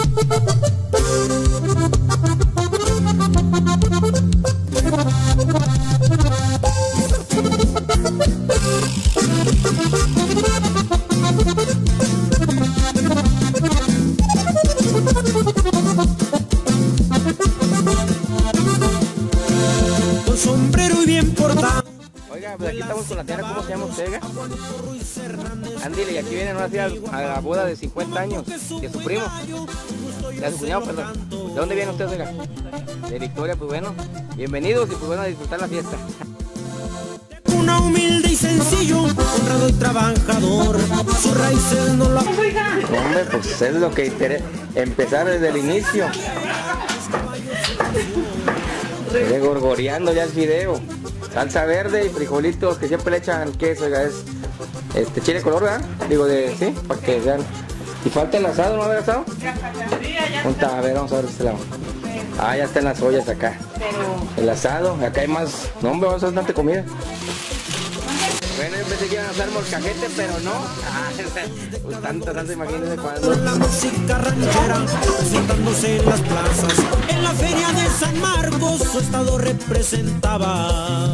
Con sombrero y bien portado. Oiga, pues aquí estamos con la señora, ¿cómo se llama usted? Ándile, y aquí vienen ahora sí a la boda de 50 años de su primo, de su cuñado, perdón. ¿De dónde viene usted, oiga? De Victoria, pues bueno, bienvenidos y pues bueno, a disfrutar la fiesta. Una humilde y sencillo, honrado y trabajador, sus raíces no la... Hombre, pues es lo que interesa, empezar desde el inicio. Viene gorgoreando ya el fideo. Salsa verde y frijolitos que siempre le echan queso, oiga, es chile color, ¿verdad? Digo, sí, para que vean. Y falta el asado, ¿no haber asado? A ver, vamos a ver este lado. Ah, ya están las ollas acá. El asado, acá hay más. No, hombre, vamos a hacer tanta comida. Bueno, yo pensé que iban a hacer molcajete, pero no. Pues tanto, imagínense cuando. La música ranchera, presentándose en las plazas. En la feria de San Marcos su estado representaba.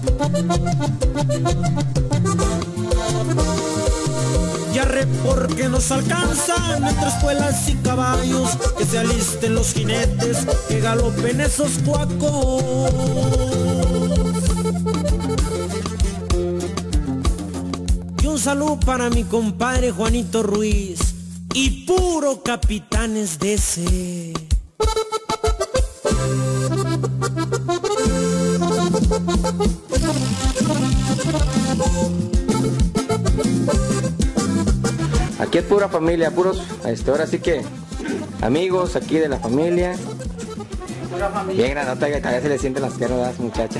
Ya re porque nos alcanzan entre espuelas y caballos, que se alisten los jinetes, que galopen esos cuacos. Y un saludo para mi compadre Juanito Ruiz y puro Capitanes DC. Aquí es pura familia, puros, ahora sí que amigos aquí de la familia. Bien granota, que todavía se le sienten las piernas, muchachas.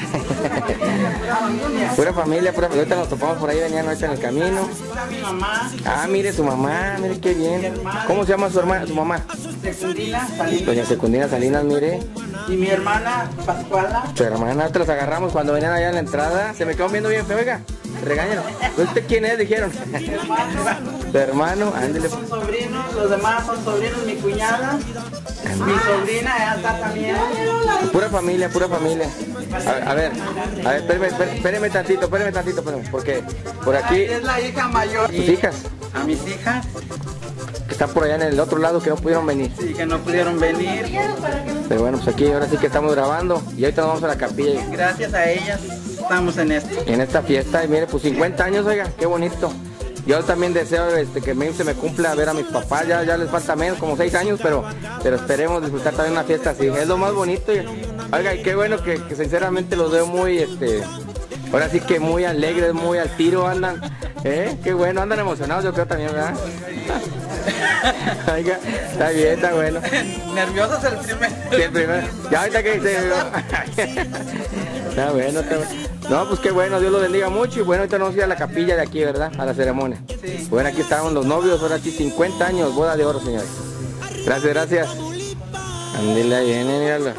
Pura familia, ahorita nos topamos por ahí, venían ahorita en el camino. Ah, mire su mamá, mire qué bien. ¿Cómo se llama su mamá? Secundina Salinas. Doña Secundina Salinas, mire. Y mi hermana Pascuala. Su hermana, te los agarramos cuando venían allá en la entrada. Se me quedó viendo bien feo, oiga. Regáñalo. ¿Usted quién es? Dijeron. Su hermano, ándele. Son sobrinos, los demás son sobrinos, mi cuñada. Mi sobrina ya está también. Pura familia, pura familia. A ver, espéreme tantito, porque por aquí... Es la hija mayor. ¿Tus hijas? A mis hijas. Que están por allá en el otro lado que no pudieron venir. Sí, que no pudieron venir. Pero bueno, pues aquí ahora sí que estamos grabando y ahorita nos vamos a la capilla. Gracias a ellas estamos en esto. En esta fiesta, y mire, pues 50 años, oiga, qué bonito. Yo también deseo que se me cumpla ver a mis papás, ya les falta menos, como 6 años, pero esperemos disfrutar también una fiesta así, es lo más bonito. Oiga, y qué bueno que sinceramente los veo muy, ahora sí que muy alegres, muy al tiro andan, qué bueno, andan emocionados, yo creo también, ¿verdad? Oiga, está bien, está bueno. Nerviosos el primero. Sí, el primero. Ya ahorita que dice. Está bueno, está bueno. No, pues qué bueno, Dios los bendiga mucho y bueno, ahorita nos vamos a ir a la capilla de aquí, ¿verdad? A la ceremonia. Sí. Bueno, aquí estaban los novios, ahora sí, 50 años, boda de oro, señores. Gracias, gracias. Ándale, ahí vienen, míralos.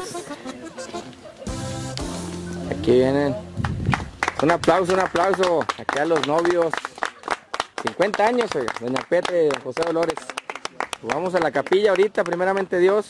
Aquí vienen. Un aplauso, aquí a los novios. 50 años, oiga, doña Petra y don José Dolores. Vamos a la capilla ahorita, primeramente Dios.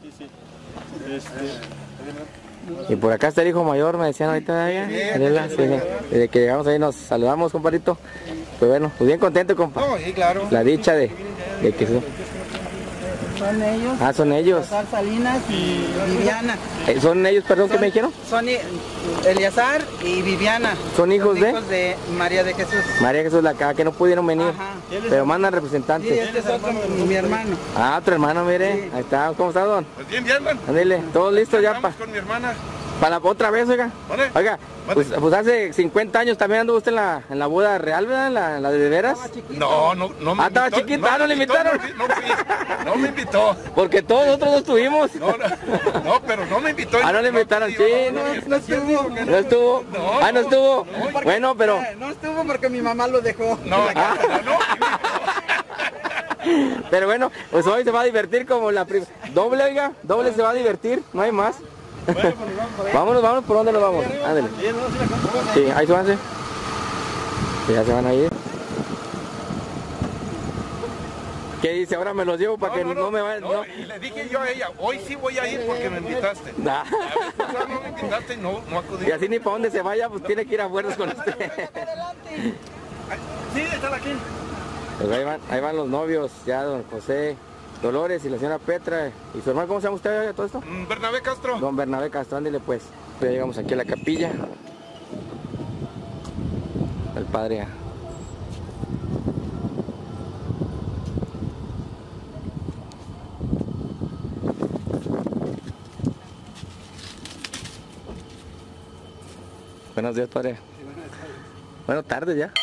Y por acá está el hijo mayor, me decían ahorita de allá. Desde que llegamos ahí nos saludamos, compadrito. Pues bueno, pues bien contento, compa. Oh, sí, claro. La dicha de que Son ellos. Ah, son ellos. Eleazar Salinas y Viviana. ¿Son ellos, perdón, qué me dijeron? Son Eleazar y Viviana. ¿Son hijos de María de Jesús. María Jesús la acá, que no pudieron venir. Ajá. Pero mandan Sí, representantes. este es otro, mi hermano. Ah, otro hermano, mire. Sí. Ahí está. ¿Cómo está, don? Pues bien, bien, man. Ándale, ¿todo listo ya Estamos con mi hermana. para la otra vez, oiga? ¿Vale? Oiga, pues hace 50 años también anduvo usted en la boda real, ¿verdad? En la de veras. No me estaba invitó. chiquita, no le invitaron. No me invitó. Porque todos nosotros no estuvimos. No, pero no me invitó. Ah, no le invitaron, sí. No estuvo. No estuvo. Ah, no estuvo. Bueno, pero... No estuvo porque mi mamá lo dejó. No. Pero bueno, pues hoy se va a divertir como la primera. Doble, oiga, doble se va a divertir, no hay más. Vámonos, ¿por dónde nos vamos? Ándale. Sí, ahí se van, sí. Ya se van a ir. ¿Qué dice? Ahora me los llevo para que no me vayan. No, y le dije yo a ella, hoy sí voy a ir porque me invitaste. Nah. No me invitaste y no acudí. Y así ni para donde se vaya, pues tiene que ir a fuerzas con usted. Sí, está aquí. Pues ahí van los novios, ya don José Dolores y la señora Petra. ¿Y su hermano cómo se llama usted todo esto? Bernabé Castro. Don Bernabé Castro, ándele pues. Ya llegamos aquí a la capilla. El padre. Buenos días, padre. Buenas tardes ya.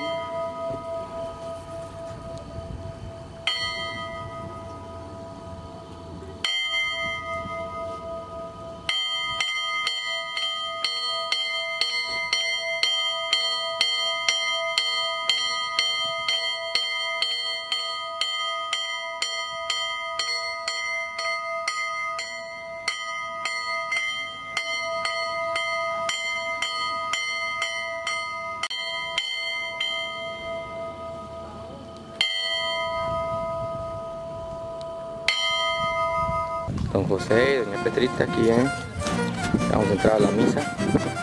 Don José y doña Petrita aquí, vamos a entrar a la misa.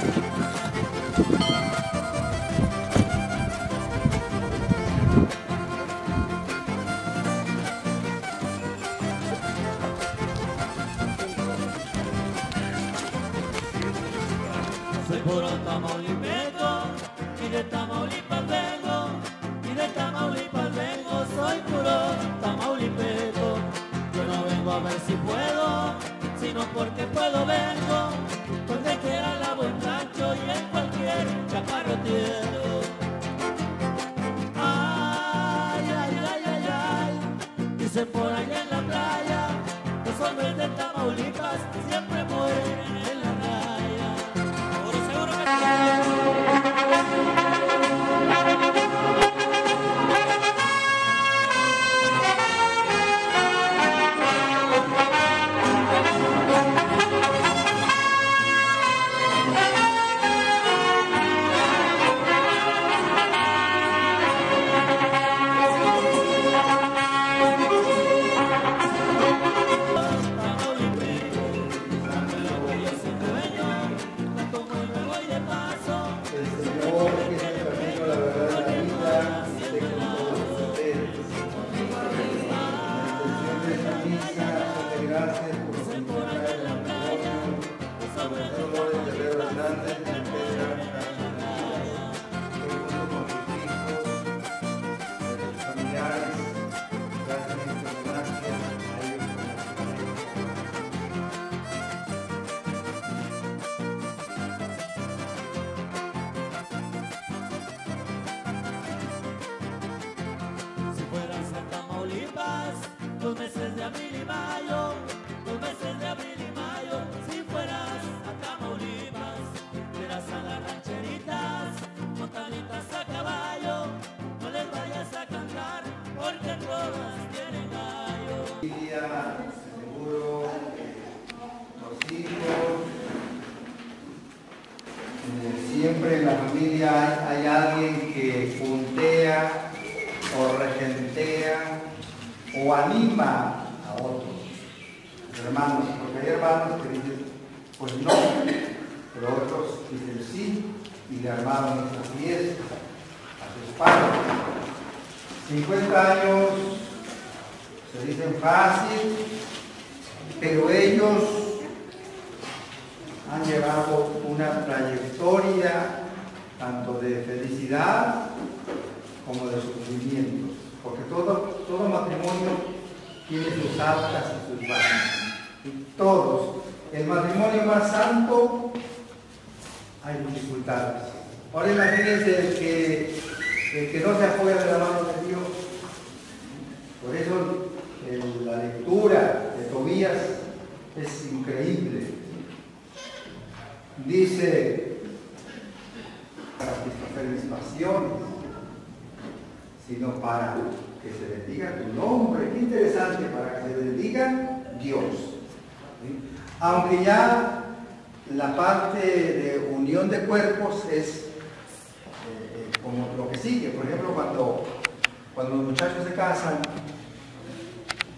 Soy puro tamaulipeco y de Tamaulipas vengo, y de Tamaulipas vengo, soy puro tamaulipeco. Yo no vengo a ver si puedo, sino porque puedo vengo, donde quiera lavo en rancho y en cualquier chaparrotiero. Ay, ay, ay, ay, ay, dicen por allá en la playa, los hombres de Tamaulipas siempre mueren en la raya. Seguro que los meses de abril y mayo, los meses de abril y mayo, si fueras a Tamaulipas, verás a las rancheritas, montaditas a caballo, no les vayas a cantar, porque todas tienen gallo. Seguro, los hijos, siempre en la familia hay alguien que puntea o regentea o anima a otros hermanos, porque hay hermanos que dicen pues no, pero otros dicen sí y le armaron esta fiesta a sus padres. 50 años se dicen fácil, pero ellos han llevado una trayectoria tanto de felicidad como de sufrimiento, porque todo matrimonio tiene sus altas y sus bajas, y todos. El matrimonio más santo hay dificultades. Ahora imagínense el que no se apoya de la mano de Dios. Por eso la lectura de Tobías es increíble. Dice, para satisfacer mis pasiones, sino para que se bendiga tu nombre. Qué interesante, para que se bendiga Dios. ¿Sí? Aunque ya la parte de unión de cuerpos es como lo que sigue. Por ejemplo, cuando los muchachos se casan,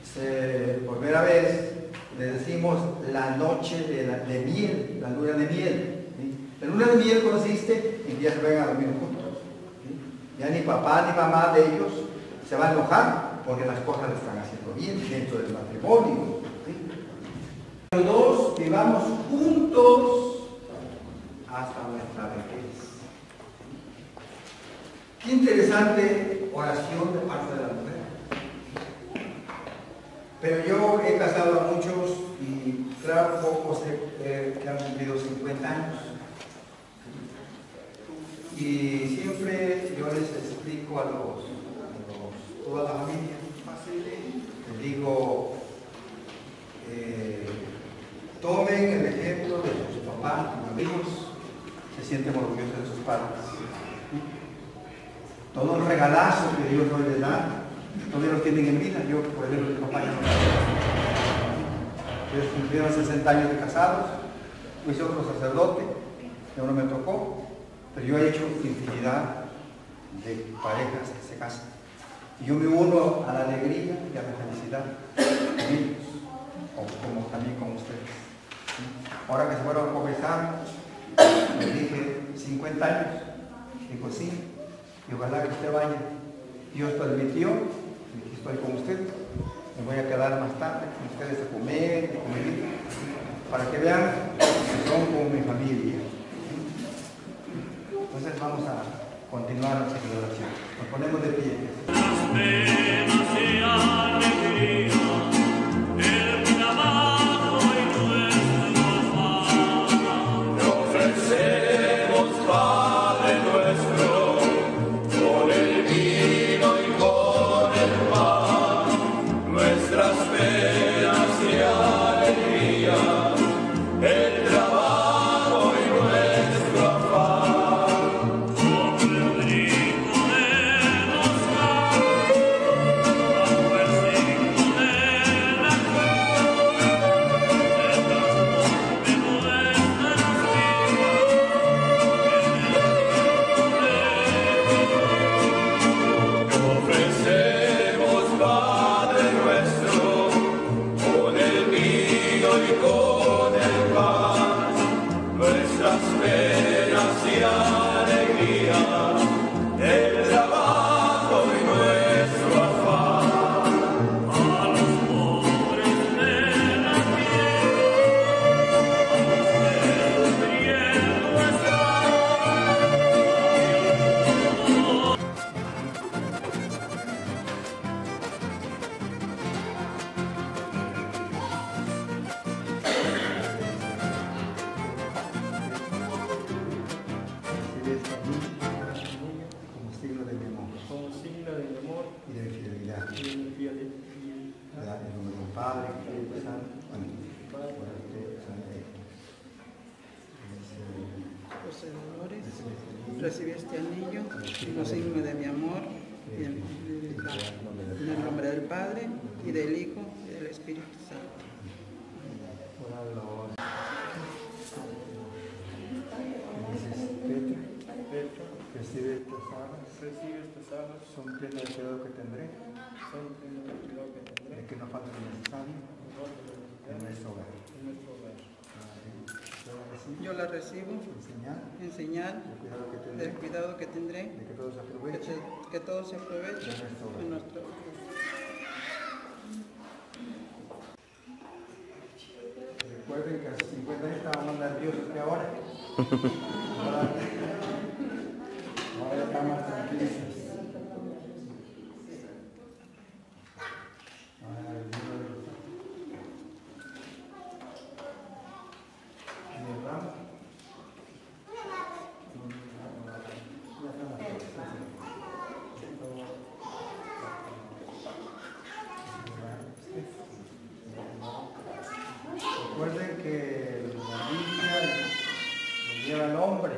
por primera vez le decimos la noche de miel, la luna de miel. ¿Sí? La luna de miel consiste en que ya se vayan a dormir juntos. ¿Sí? Ya ni papá ni mamá de ellos se van a enojar porque las cosas le están haciendo bien dentro del matrimonio. ¿Sí? Los dos vivamos juntos hasta nuestra vejez. Qué interesante oración de parte de la mujer. Pero yo he casado a muchos y claro, pocos que han cumplido 50 años. Y siempre yo les explico a toda la familia, les digo, tomen el ejemplo de sus papás, sus amigos, se sienten orgullosos de sus padres. Todos los regalazos que Dios hoy les da, todavía los tienen en vida. Yo, por ejemplo, mi papá ya no está. Ellos cumplieron 60 años de casados, yo soy otro sacerdote, que no me tocó, pero yo he hecho infinidad de parejas que se casan. Y yo me uno a la alegría y a la felicidad de ellos, como también con ustedes. Ahora que se fueron a confesar, les dije 50 años, digo sí, y ojalá que usted vaya. Dios permitió, y estoy con usted, me voy a quedar más tarde con ustedes a comer, para que vean que son como mi familia. Entonces vamos a continuar nuestra celebración. Nos ponemos de pie. Padre, Espíritu Santo, amén. Poseedores, recibe este anillo como signo de mi amor, en el nombre del Padre, y del Hijo, y del Espíritu Santo. Recibe estas alas, son plenas del cuidado que tendré, de que no falte lo necesario en nuestro hogar. Yo la recibo en señal del cuidado que tendré, de que todo se aproveche, que todo se aproveche en nuestro hogar. Recuerden que hace 50 años estábamos más nerviosos que ahora. Ahora estamos más tranquilos. Recuerden que la Biblia lo lleva el hombre,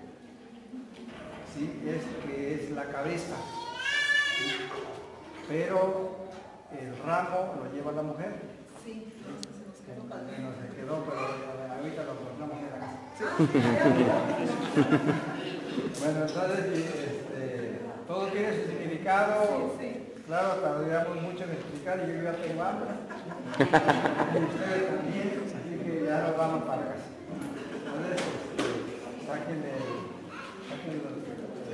¿sí? Que es la cabeza, ¿sí? Pero el ramo lo lleva la mujer. Sí. No se quedó, pero ahorita lo ponemos en la casa. Bueno, entonces todo tiene su significado. Sí. Claro, tardaríamos mucho en explicar y yo ya tengo hambre. Y ustedes también, así que ya nos vamos para casa. Entonces, sáquenle los...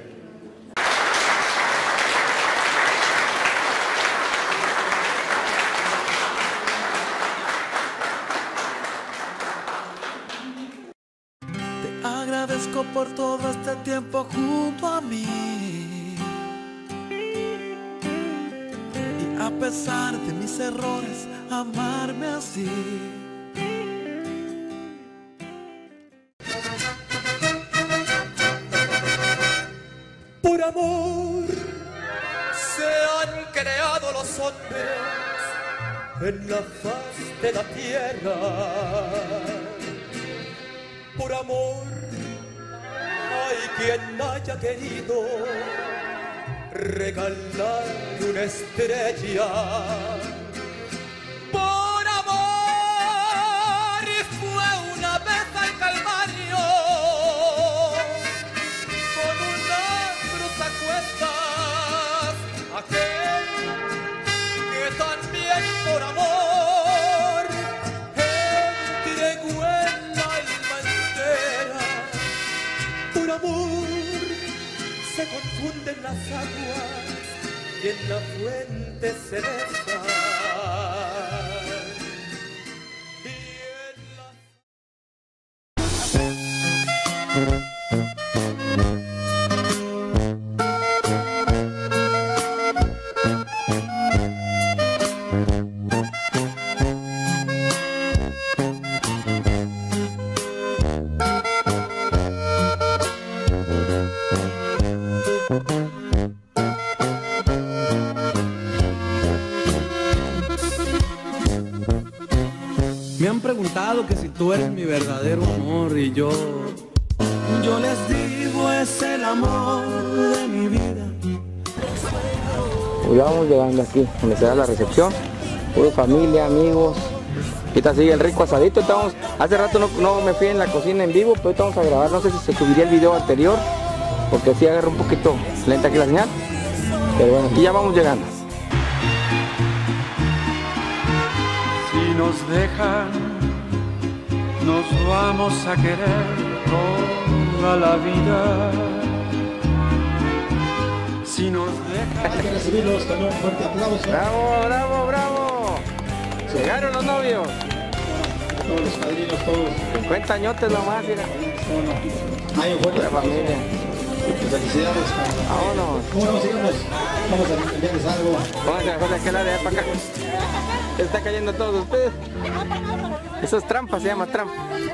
Te agradezco por todo este tiempo junto a mí. Y a pesar de mis errores, amarme así. Por amor se han creado los hombres en la faz de la tierra. Por amor hay quien haya querido regalar una estrella. Por amor fue una vez al Calvario con una cruz a cuestas, aquel que también por amor entregó el alma entera. Por amor se confunden las aguas y en la fuente se besan. Y en la... Me han preguntado que si tú eres mi verdadero amor y yo les digo es el amor de mi vida. Ya vamos llegando aquí, donde se da la recepción, puro familia, amigos. Ahorita sigue el rico asadito. Hace rato no me fui en la cocina en vivo, pero ahorita vamos a grabar. No sé si se subiría el video anterior, porque sí agarra un poquito lenta aquí la señal. Pero bueno, aquí ya vamos llegando. Si nos dejan, nos vamos a querer toda la vida. Si nos dejan... Hay que recibirlos con un fuerte aplauso. ¡Bravo, bravo, bravo! Llegaron los novios. Todos los padrinos, todos. 50 añotes nomás, mira. Hay un fuerte La aplauso. familia. Felicidades. Vámonos. Bueno, sigamos. Vamos a enviarles algo. Pónganse mejor de aquel lado de allá para acá. Se está cayendo todos ustedes. Eso es trampa, se llama trampa.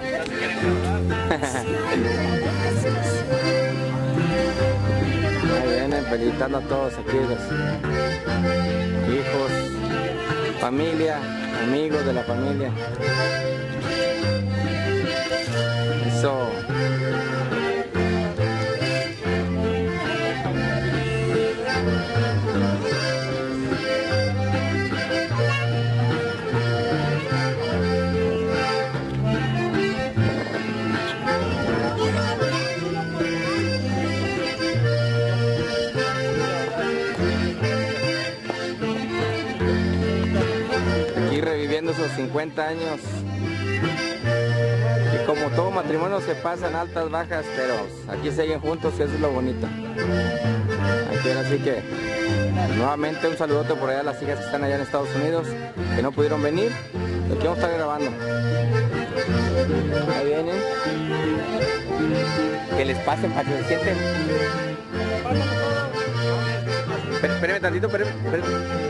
Ahí vienen felicitando a todos aquí, los hijos, familia, amigos de la familia. Eso. Aquí reviviendo esos 50 años. Y como todo matrimonio se pasan altas, bajas, pero aquí siguen juntos y eso es lo bonito. Aquí así que nuevamente un saludote por allá a las hijas que están allá en Estados Unidos, que no pudieron venir. Aquí vamos a estar grabando. Ahí vienen. Que les pasen para que se sienten. Espérenme tantito, espérenme.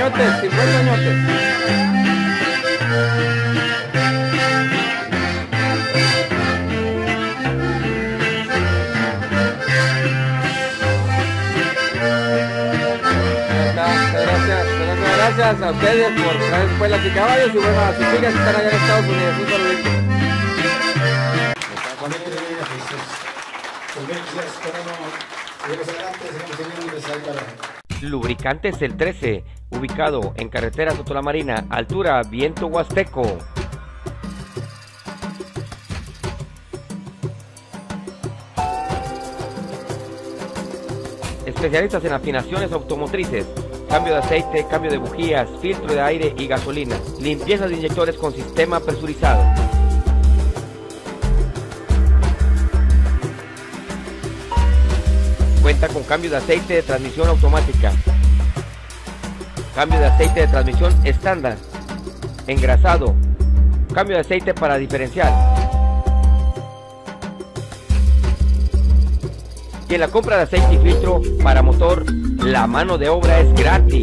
añotes, 50 añotes. Gracias a ustedes por traer escuelas y caballos y bueno, a sus hijas que están allá en Estados Unidos. Un saludito. Lubricantes El 13, ubicado en carretera Sotolamarina, altura Viento Huasteco. Especialistas en afinaciones automotrices, cambio de aceite, cambio de bujías, filtro de aire y gasolina, limpieza de inyectores con sistema presurizado. Cuenta con cambio de aceite de transmisión automática, cambio de aceite de transmisión estándar, engrasado, cambio de aceite para diferencial. Y en la compra de aceite y filtro para motor, la mano de obra es gratis.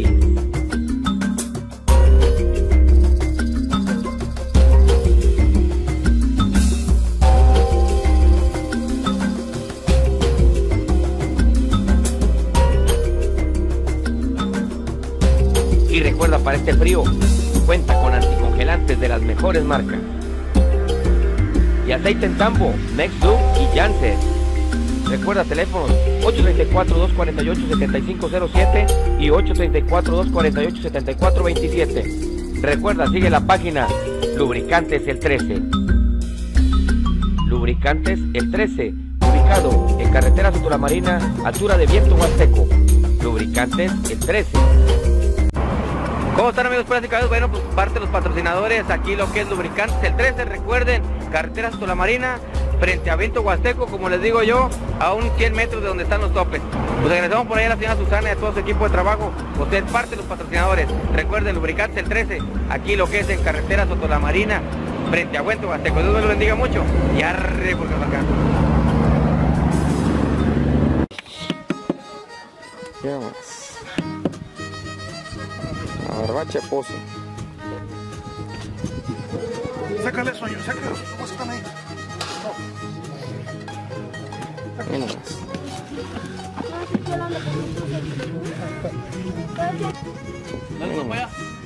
Y recuerda, para este frío, cuenta con anticongelantes de las mejores marcas. Y aceite en tambo, Nexus y Janssen. Recuerda, teléfonos 834-248-7507 y 834-248-7427. Recuerda, sigue la página Lubricantes El 13. Lubricantes El 13, ubicado en carretera Sotolamarina, altura de Viento Huasteco. Lubricantes El 13. ¿Cómo están, amigos prácticos? Bueno, pues parte de los patrocinadores, aquí lo que es Lubricantes El 13, recuerden, carretera Sotolamarina, frente a Viento Huasteco, como les digo yo, a un 100 metros de donde están los topes. Pues agradecemos por ahí a la señora Susana y a todo su equipo de trabajo. Usted es parte de los patrocinadores. Recuerden, Lubricantes El 13, aquí lo que es en carretera Sotolamarina, frente a Viento Huasteco. Dios me lo bendiga mucho y arre porque nos alcanza. Ya más. A barbacha pozo. Sácale sueño, sácale. ¿Cómo están ahí? Mira más. Mira más.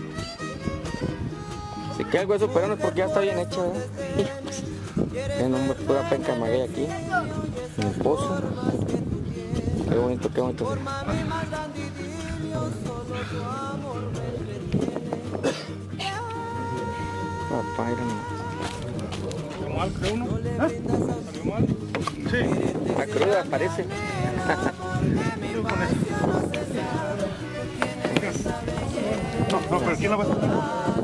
Si queda el hueso pero es porque ya está bien hecho, ¿eh? Nombre pura penca maguey aquí. En el pozo. Qué bonito, qué bonito. Papá, era ¿Salió mal, creo uno? ¿Salió mal? Sí. La cruda parece. No, pero ¿quién la va a sacar?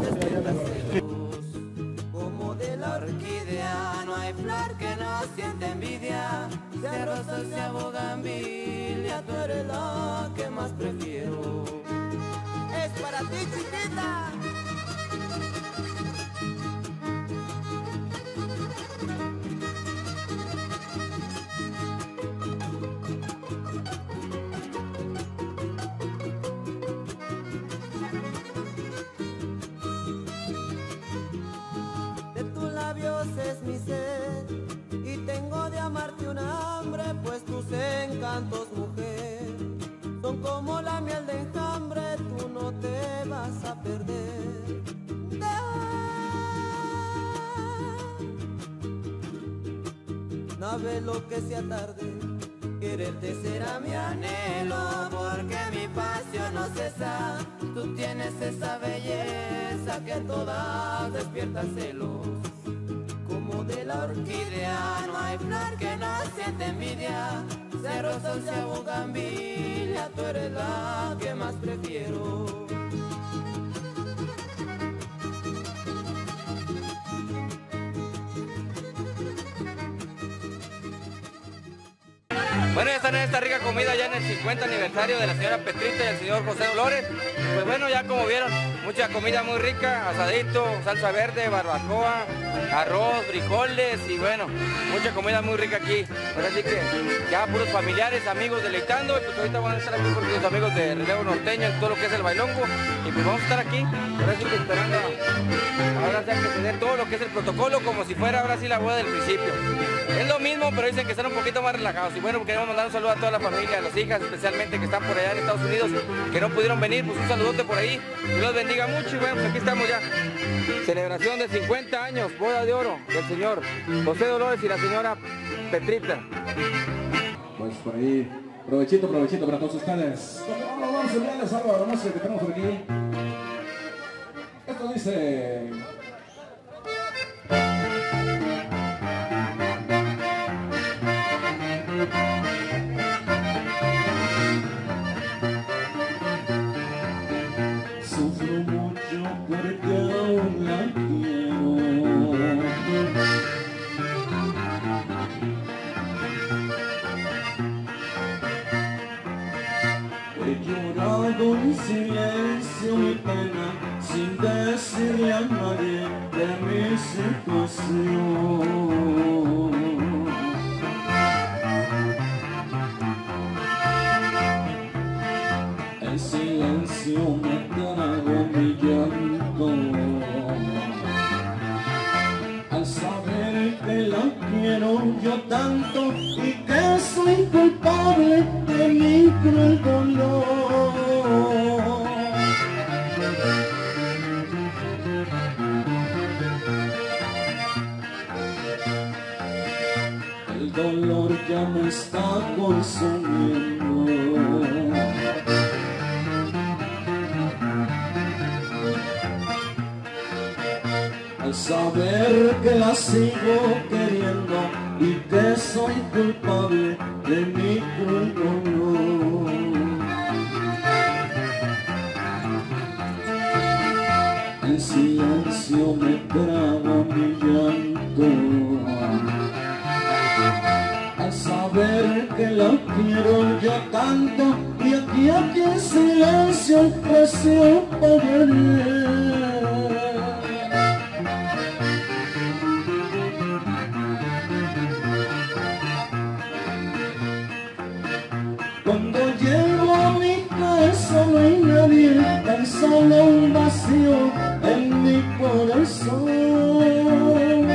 Como de la orquídea no hay flor que no siente envidia. Sea rosa, sea bugambilia, tú eres la que más prefiero. Es para ti, chiquita. Es mi sed y tengo de amarte un hambre, pues tus encantos, mujer, son como la miel de enjambre, tú no te vas a perder. Nave lo que sea tarde, quererte será mi anhelo, porque mi pasión no cesa. Tú tienes esa belleza que en todas despierta celos. Como de la orquídea no hay flor que no siente envidia. Sea rosa o sea bugambilia, tú eres la que más prefiero. Bueno, ya están en esta rica comida ya en el 50 aniversario de la señora Petrita y el señor José Dolores. Pues bueno, ya como vieron, mucha comida muy rica, asadito, salsa verde, barbacoa, arroz, frijoles y bueno, mucha comida muy rica aquí. Ahora sí que ya puros familiares, amigos deleitando, y pues ahorita van a estar aquí porque los amigos de Relevo Norteño en todo lo que es el bailongo, y pues vamos a estar aquí, ahora sí que esperando ahora sí que tener todo lo que es el protocolo como si fuera ahora sí la boda del principio. Es lo mismo, pero dicen que están un poquito más relajados. Y bueno, queremos mandar un saludo a toda la familia, a las hijas especialmente que están por allá en Estados Unidos, que no pudieron venir, pues un saludote por ahí. Dios los bendiga mucho y bueno, pues aquí estamos ya. Celebración de 50 años, boda de oro del señor José Dolores y la señora Petrita. Pues por ahí, provechito para todos ustedes. Vamos a enviarles algo hermoso que tenemos por aquí. Esto dice... Sufro mucho porque aún la quiero. He llorado en silencio mi pena sin decirle a nadie de mi situación. En silencio me trago mi llanto al saber que la quiero yo tanto y que soy culpable de mi cruel dolor. El dolor ya me está consumiendo. Al saber que la sigo queriendo y que soy culpable de mi cruel dolor. En silencio me trago mi llanto al saber que la quiero yo tanto y aquí en silencio el precio pagaré. Cuando llego a mi casa no hay nadie, tan solo un vacío en mi corazón.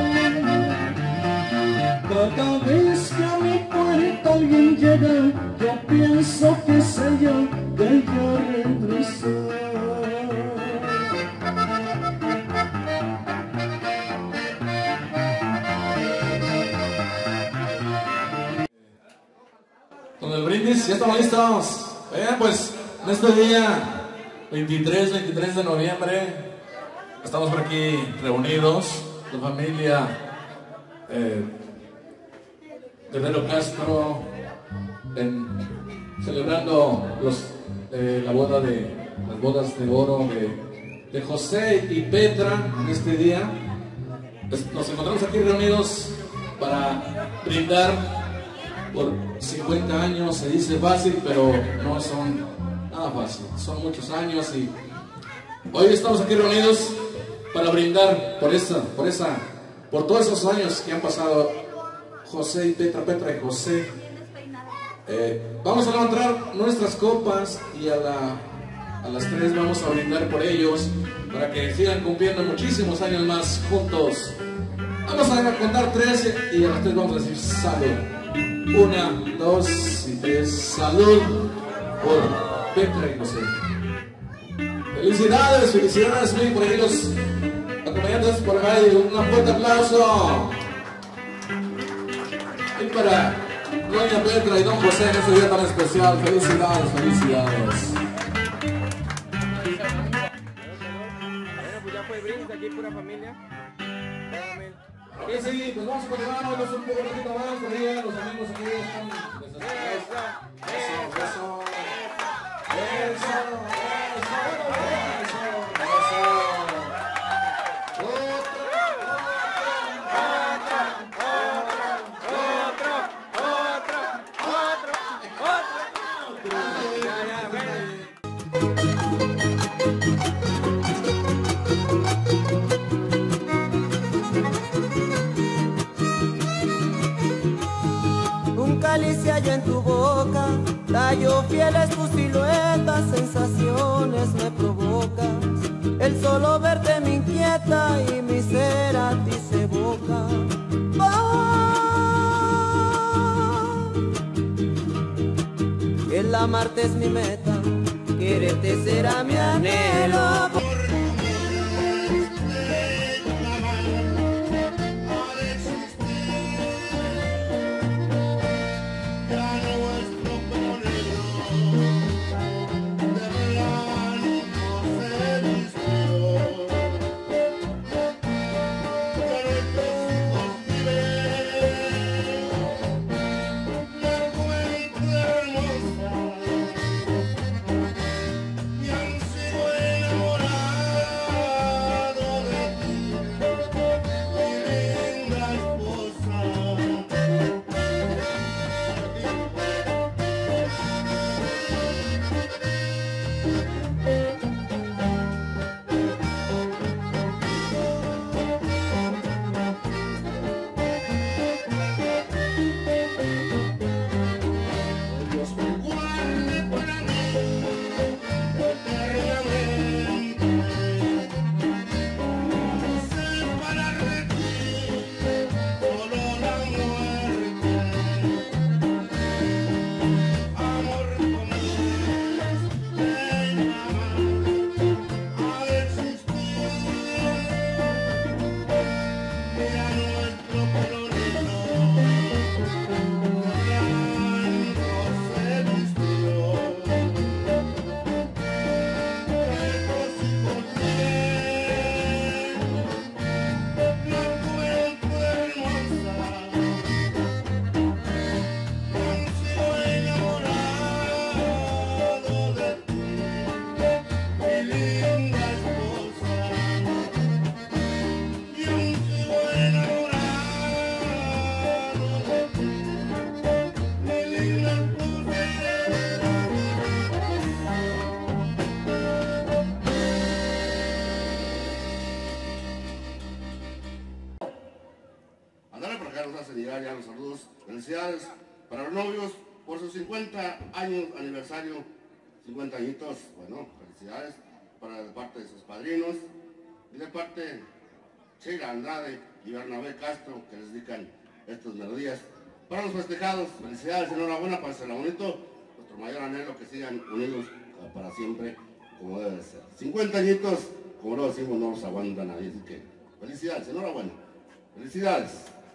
Cada vez que a mi puerta alguien llega, yo pienso que es ella que ya regresó. Con el brindis, ya estamos listos. Pues en este día 23 de noviembre estamos por aquí reunidos, la familia Guerrero Castro, celebrando las bodas de oro de José y Petra en este día. Nos encontramos aquí reunidos para brindar por 50 años. Se dice fácil, pero no son nada fácil, son muchos años y hoy estamos aquí reunidos para brindar por todos esos años que han pasado José y Petra y José. Vamos a levantar nuestras copas y a las 3 vamos a brindar por ellos para que sigan cumpliendo muchísimos años más juntos. Vamos a contar 3 y a las 3 vamos a decir salud. 1, 2 y 3. Salud por Petra y José. Felicidades, muy por ahí los acompañantes por acá. Un fuerte aplauso. Y para doña Petra y don José en este día tan especial. Felicidades. Bueno, pues ya fue brindis aquí, pura familia. Sí, pues vamos a continuar, vamos un poquito más, por ahí los amigos aquí están. tu boca, tallo fiel es tu silueta, sensaciones me provocas. El solo verte me inquieta y mi ser a ti se evoca. El amarte es mi meta, quererte será mi anhelo. Ya los saludos, felicidades para los novios por sus 50 años aniversario, 50 añitos, bueno, felicidades de parte de sus padrinos y de parte de Sheila Andrade y Bernabé Castro, que les dedican estas melodías. Para los festejados, felicidades, enhorabuena, pásenla bonito, nuestro mayor anhelo que sigan unidos para siempre, como debe de ser. 50 añitos, como lo decimos, no los aguanta nadie, así que felicidades, enhorabuena, felicidades.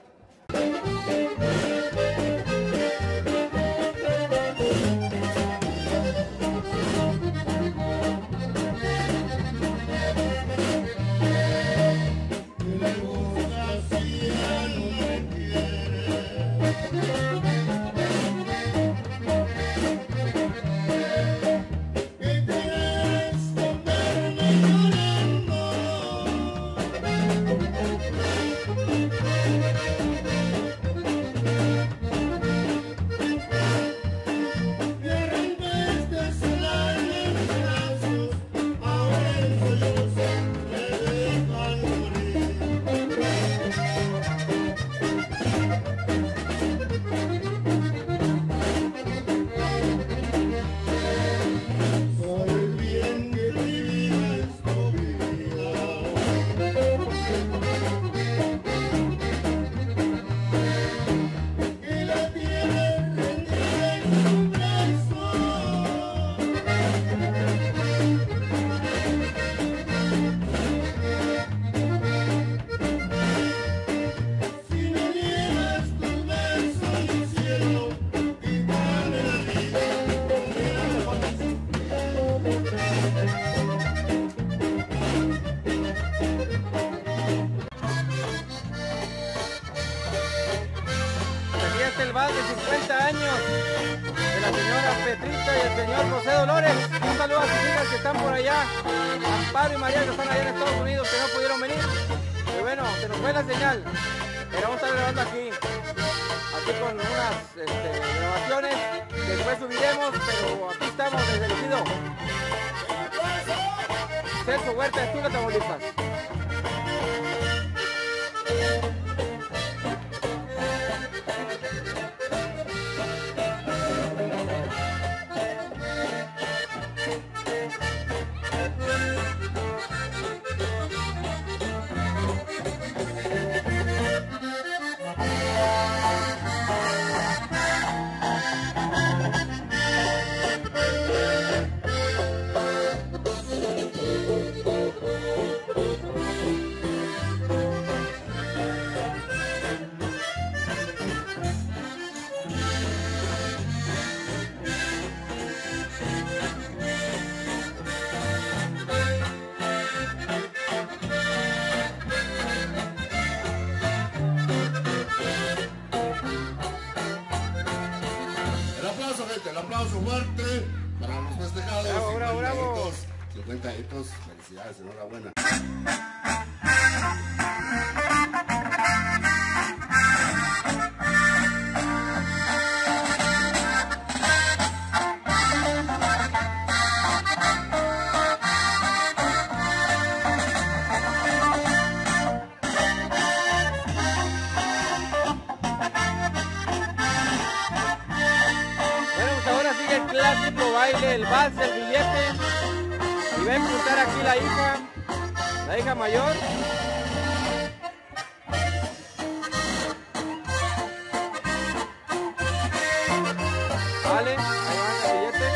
El vals de 50 años de la señora Petrita y el señor José Dolores. Un saludo a sus hijas que están por allá, Amparo y María, que están allá en Estados Unidos, que no pudieron venir. Y bueno, se nos fue la señal, pero vamos a estar grabando aquí con unas grabaciones que después subiremos, pero aquí estamos desde el Ejido Celso Huerta de Tula, Tamaulipas. aplauso, gente, el aplauso fuerte para los festejados. Bravo, bravo, bravo. 50 añitos, felicidades, enhorabuena. Baile, el vals del billete, y va a empujar aquí la hija mayor. Vale, ahí va el billete.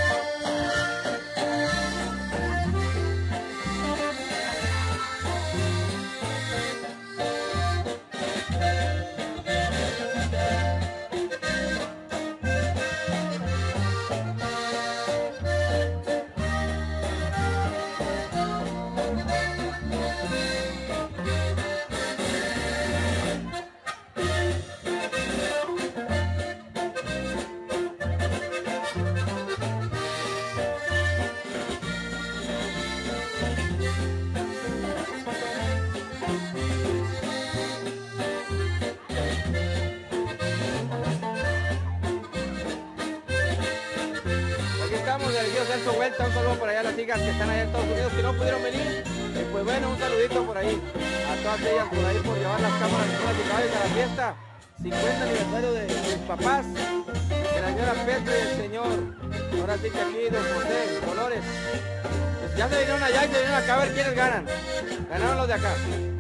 Hacer su vuelta, un saludo por allá a las chicas que están allá en Estados Unidos que no pudieron venir, pues bueno, un saludito por ahí a todas ellas por ahí por llevar las cámaras y caballos a la fiesta 50 aniversario de sus papás, de la señora Petra y el señor. Ahora sí que aquí don José Dolores, pues ya se vinieron allá y se vinieron acá a ver quiénes ganan. Ganaron los de acá.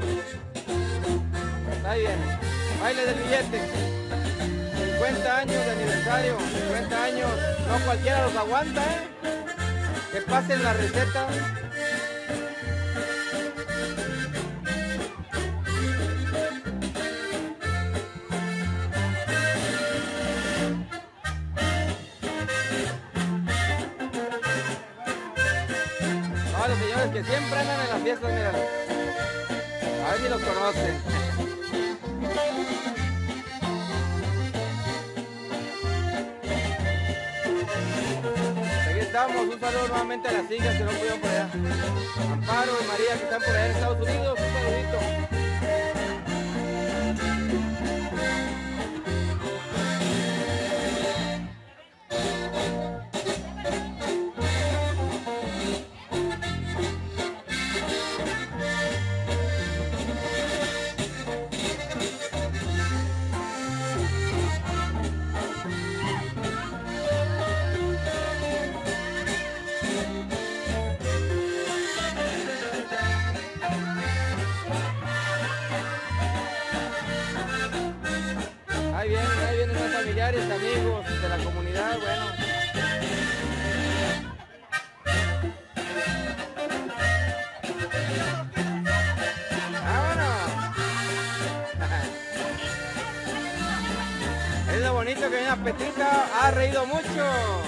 Está bien, baile del billete. 50 años de aniversario, 50 años, no cualquiera los aguanta, que pasen la receta. No, los señores que siempre andan en las fiestas, mira. A ver si los conocen. Un saludo nuevamente a las hijas que no pudieron por allá. Amparo y María que están por allá en Estados Unidos. Un saludito. Ahí vienen los familiares, amigos de la comunidad, bueno. ¡Vámonos! Es lo bonito que doña Petrita ha reído mucho.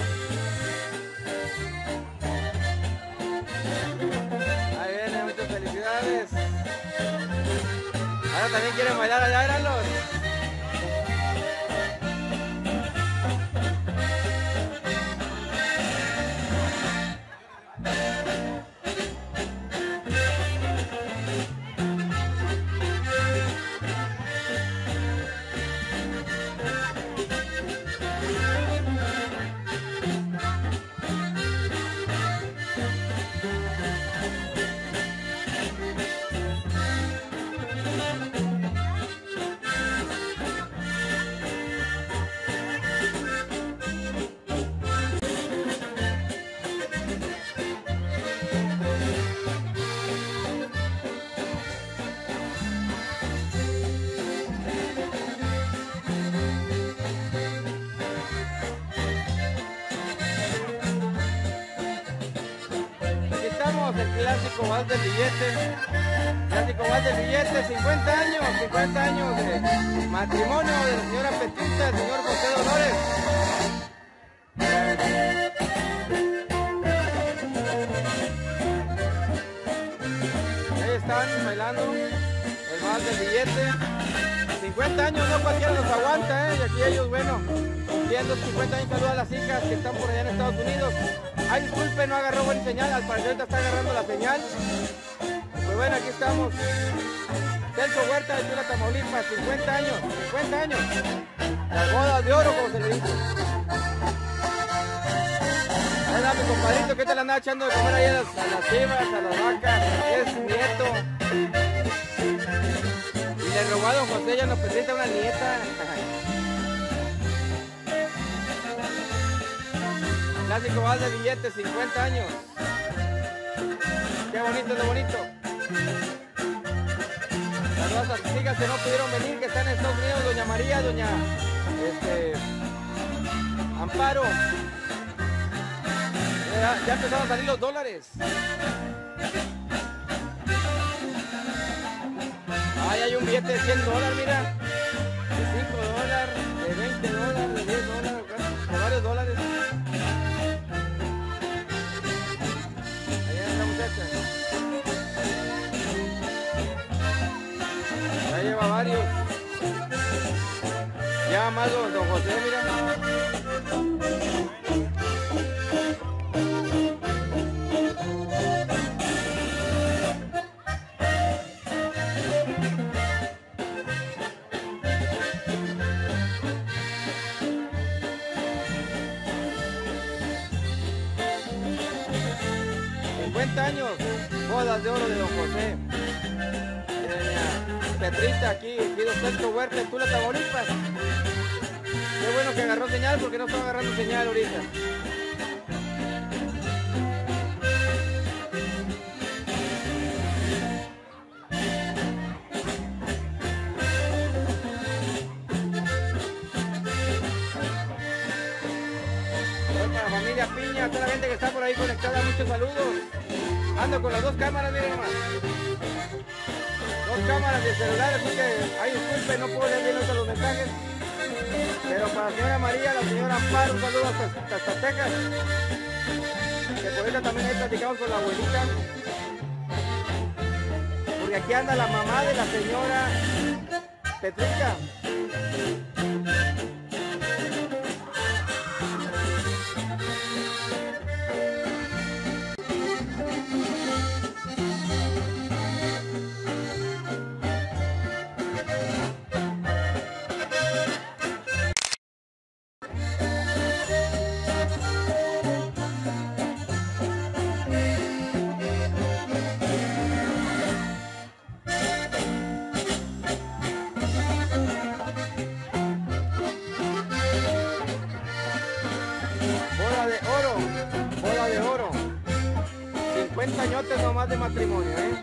Ahí viene, muchas felicidades. Ahora también quieren bailar allá, éranlos. El clásico vals del billete, clásico vals del billete, 50 años de matrimonio de la señora Petrita, el señor José Dolores. Ahí están bailando el vals del billete, 50 años no cualquiera los aguanta, y aquí ellos, bueno, cumpliendo 50 años. Saludos a las hijas que están por allá en Estados Unidos. Ay, disculpe, no agarró buena señal, al parecer ahorita está agarrando la señal. Pues bueno, aquí estamos. Celso Huerta de Tula, Tamaulipas, 50 años, 50 años. Las bodas de oro, como se le dice. Ahí está mi compadrito que te la anda echando de comer ahí a las chivas, a las vacas, es su nieto. Y le robó a don José, ya nos presenta una nieta. Clásico vals de billetes, 50 años. Qué bonito, lo bonito. Saludos a sus hijas que no pudieron venir, que están en Estados Unidos, doña María, doña Amparo. Ya empezaron a salir los dólares. Ay, hay un billete de $100, mira. De $5, de $20, de $10, de varios dólares. Ahí está, muchacha. Ya lleva varios. Ya más don José, mira. Años, bodas de oro de don José, de doña Petrita, aquí don Celso Huerta en Tula, Tamaulipas. Qué bueno que agarró señal porque no estaba agarrando señal ahorita. Para la familia Piña, a toda la gente que está por ahí conectada, muchos saludos. Ando con las dos cámaras, miren nomás. Dos cámaras de celular, así que, ay, disculpe, no puedo leer bien ahorita los mensajes. Pero para la señora María, la señora Amparo, un saludo hasta Texas. Que por ahorita también ahí platicamos con la abuelita. Porque aquí anda la mamá de la señora Petrica. Boda de oro, 50 añotes nomás de matrimonio, ¿eh?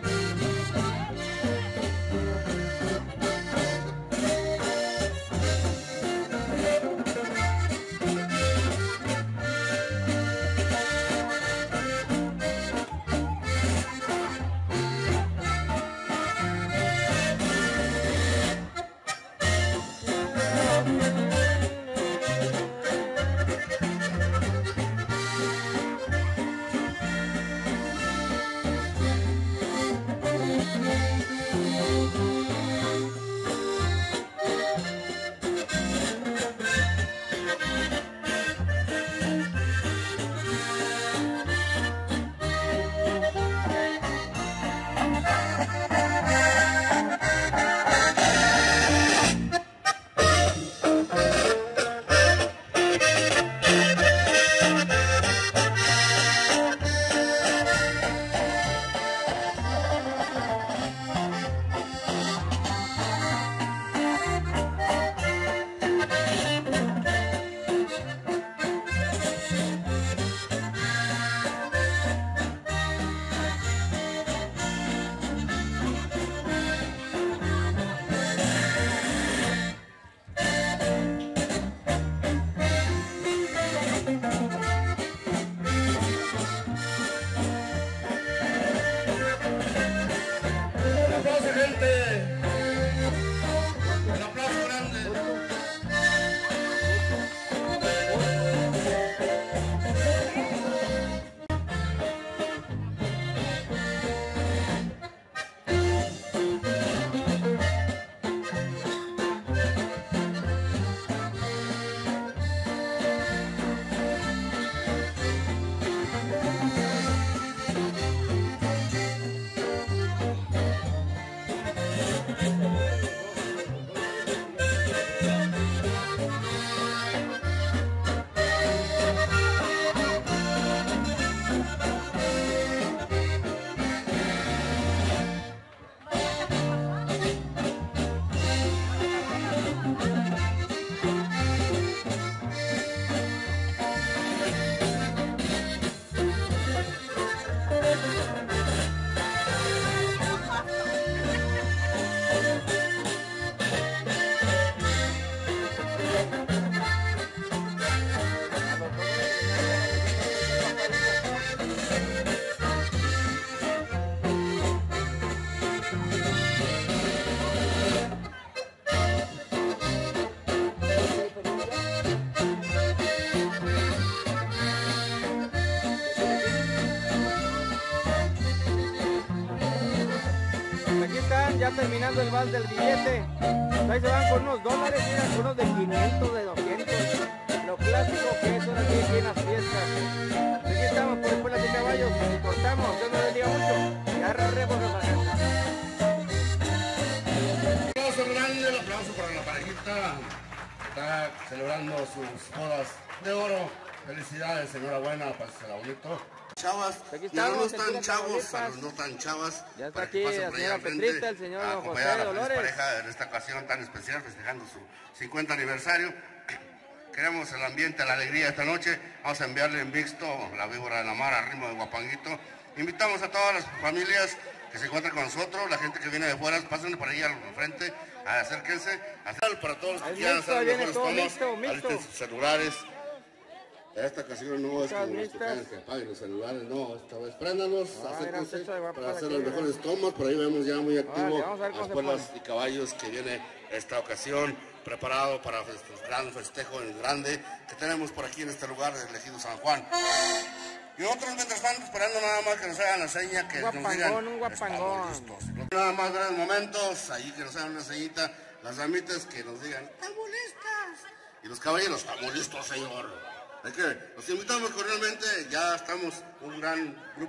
ya terminando el vals del billete. Ahí se van con unos dólares, mira, con unos de 500, de 200. Lo clásico que es ahora sí aquí en las fiestas. Aquí estamos por Escuelas de Caballos, cortamos, Dios nos bendiga mucho. Y arrarremos la magenta. Aplauso grande, el aplauso para la parejita. Está celebrando sus bodas de oro. Felicidades, enhorabuena, pásela bonito. Chavas, y a los no tan chavos, a los no tan chavas. Ya está aquí la señora Petrita, el señor Don José Dolores. Pareja en esta ocasión tan especial, festejando su 50 aniversario. Queremos el ambiente, la alegría esta noche. Vamos a enviarle en Vixto la víbora de la mar al ritmo de Guapanguito. Invitamos a todas las familias que se encuentran con nosotros, la gente que viene de fuera, pasen por ahí al frente, acérquense. Para todos los que quieran hacer mejores tomas, alisten sus celulares. Esta ocasión no es como los que apaguen los celulares, no, esta vez préndanos, acérquense para hacer las mejores tomas. Por ahí vemos ya muy activo a Escuelas y Caballos que viene esta ocasión, preparado para el gran festejo en grande que tenemos por aquí en este lugar del Ejido San Juan. Y nosotros mientras tanto esperando nada más que nos hagan la seña, que nos digan, un guapangón. Nada más breves momentos, ahí que nos hagan una señita, las damitas que nos digan, estamos listas. Y los caballeros, estamos listos, señor. Es que los invitamos cordialmente, ya estamos un gran grupo.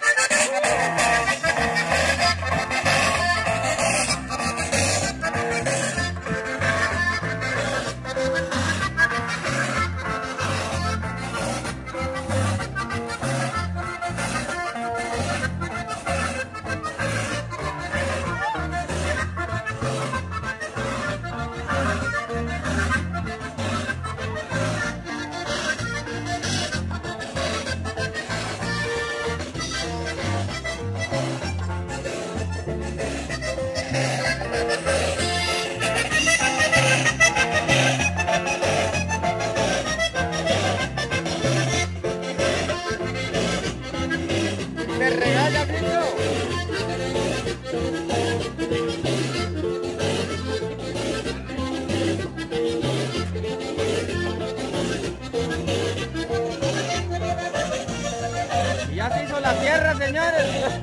Ya se hizo la tierra, señores.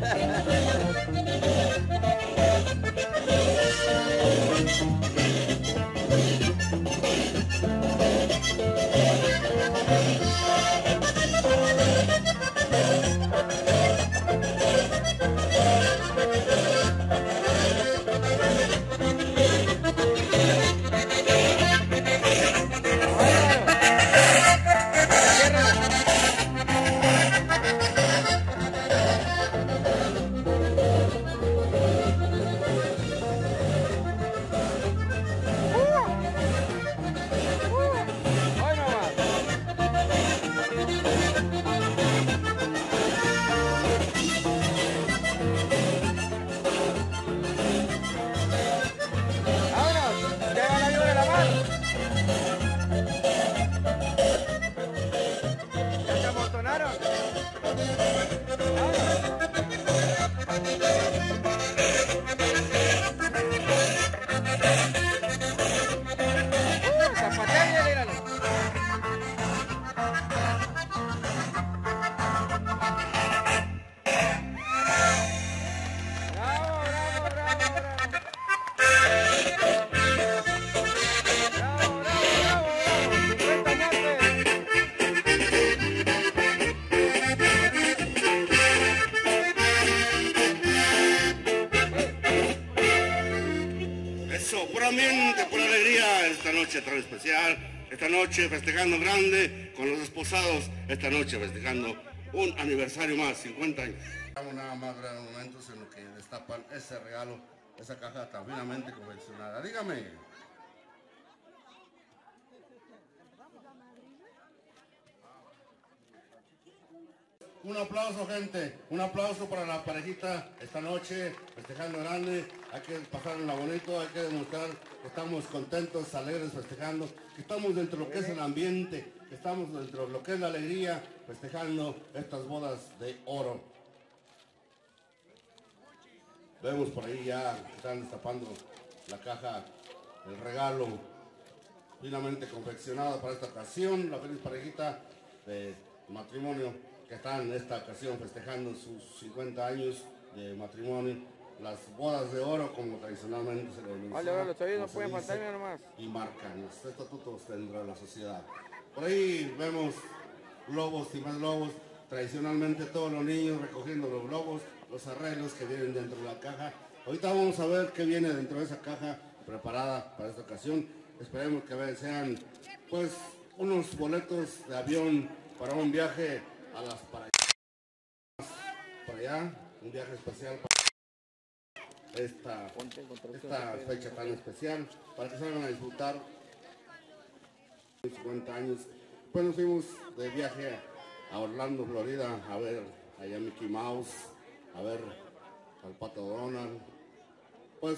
Pura alegría esta noche tan especial, esta noche festejando grande con los esposados, esta noche festejando un aniversario más, 50 años. Estamos nada más breves momentos en lo que destapan ese regalo, esa caja tan finamente confeccionada. Dígame. Un aplauso, gente, un aplauso para la parejita esta noche, festejando grande. Hay que pasarla bonito, hay que demostrar que estamos contentos, alegres, festejando, que estamos dentro de lo que es el ambiente, que estamos dentro de lo que es la alegría, festejando estas bodas de oro. Vemos por ahí ya que están destapando la caja, el regalo finamente confeccionado para esta ocasión, la feliz parejita de matrimonio que están en esta ocasión festejando sus 50 años de matrimonio. las bodas de oro, como tradicionalmente se le menciona. Vale, los chavillos no se pueden dice, faltar, mira nomás. y marcan los estatutos dentro de la sociedad. Por ahí vemos globos y más globos. Tradicionalmente todos los niños recogiendo los globos, los arreglos que vienen dentro de la caja. Ahorita vamos a ver qué viene dentro de esa caja preparada para esta ocasión. Esperemos que sean pues unos boletos de avión para un viaje a las para allá, un viaje especial para esta fecha tan especial, para que se vayan a disfrutar 50 años. Pues nos fuimos de viaje a Orlando, Florida, a ver allá Mickey Mouse, a ver al Pato Donald. Pues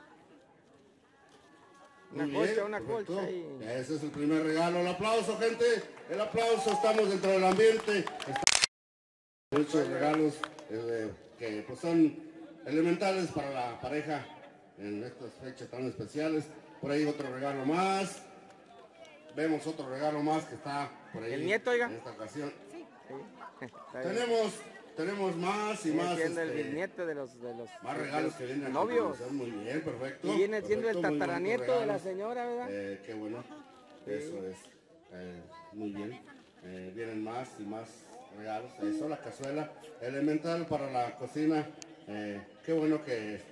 una colcha y... Ese es el primer regalo. El aplauso, gente, el aplauso. Estamos dentro del ambiente. Muchos regalos que pues son elementales para la pareja en estas fechas tan especiales. Por ahí otro regalo más. Vemos otro regalo más que está por ahí. El nieto, oiga. En esta ocasión. Sí. Tenemos más y más. Siendo el bisnieto de los más regalos que vienen novios. Muy bien, perfecto. Y viene siendo el perfecto, tataranieto de la señora, ¿verdad? Qué bueno. Sí. Eso es. Muy bien. Vienen más y más regalos. Eso, la cazuela elemental para la cocina. Qué bueno que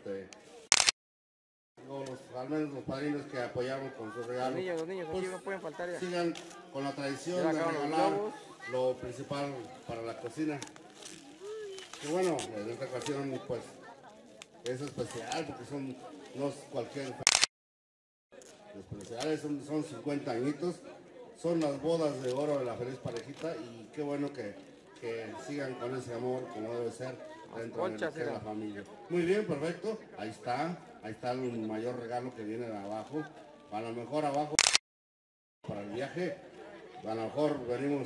al menos los padrinos que apoyamos con sus regalos. Los niños pues, aquí no pueden faltar ya. Sigan con la tradición de regalar lo principal para la cocina. Que bueno, en esta ocasión pues es especial porque no es cualquier especiales, son 50 añitos, son las bodas de oro de la feliz parejita y qué bueno que sigan con ese amor como debe ser dentro de la familia. Muy bien, perfecto, ahí está el mayor regalo que viene de abajo, a lo mejor abajo para el viaje, a lo mejor venimos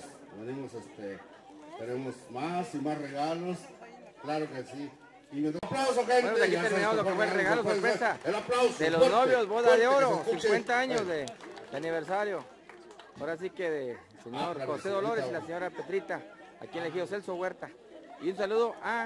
tenemos más y más regalos, claro que sí. Y un aplauso, gente. Bueno, aquí terminamos lo que fue el regalo sorpresa el aplauso, de los fuerte, novios, boda fuerte, de oro, 50 años de aniversario. Ahora sí que de señor José Dolores y la señora Petrita, aquí en el ejido Celso Huerta. Y un saludo a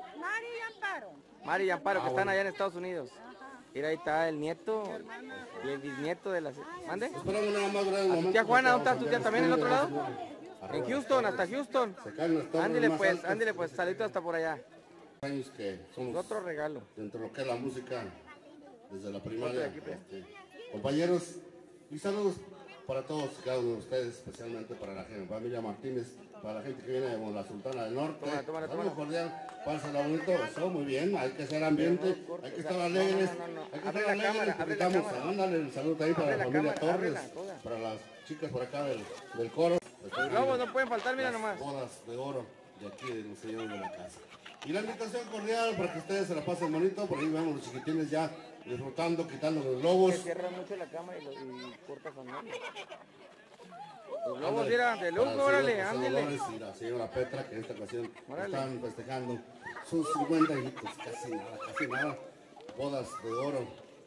Mari y Amparo, que están allá en Estados Unidos. Mira, ahí está el nieto y el bisnieto de la... ¿Mande? Esperamos nada más breve momento. Tía Juana, ¿dónde estás tú tía también en el otro lado? En Houston, hasta Houston. Ándele pues, saluditos hasta por allá. Años que somos otro regalo dentro de lo que es la música desde la primaria. Compañeros, y saludos para todos y cada uno de ustedes, especialmente para la familia Martínez, para la gente que viene de la Sultana del Norte. Saludos cordial, pásala bonito, eso, muy bien, hay que hacer ambiente, hay que estar alegres, hay que estar alegres, ándale el saludo ahí para la familia Torres, para las chicas por acá del coro. Los globos no pueden faltar, mira nomás. Bodas de oro de aquí de los señores de la casa. Y la invitación cordial para que ustedes se la pasen bonito, por ahí vemos los chiquitines ya disfrutando, quitando los globos. Se cierra mucho la cama y corta con él. Los globos, mira, de lujo, órale, ándele. Y la señora Petra, que en esta ocasión están festejando sus 50 añitos, casi nada, bodas de oro.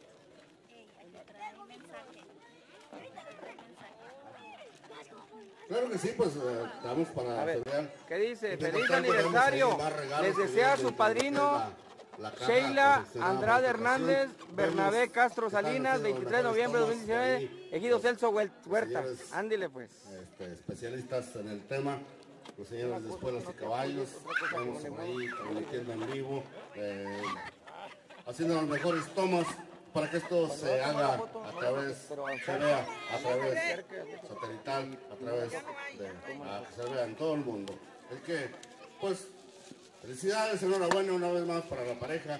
Claro que sí, pues estamos para... A ver, ¿qué dice? ¡Feliz aniversario! Les desea su padrino Sheila Andrade Hernández, Bernabé Castro Salinas, 23 de noviembre de 2019, ejido Celso Huerta. Ándile pues. Especialistas en el tema, los señores de Espuelas y Caballos, estamos ahí transmitiendo en vivo, haciendo las mejores tomas para que esto se haga a través, se vea a través satelital, a través de, que se vea en todo el mundo. Es que, pues, felicidades, enhorabuena una vez más para la pareja.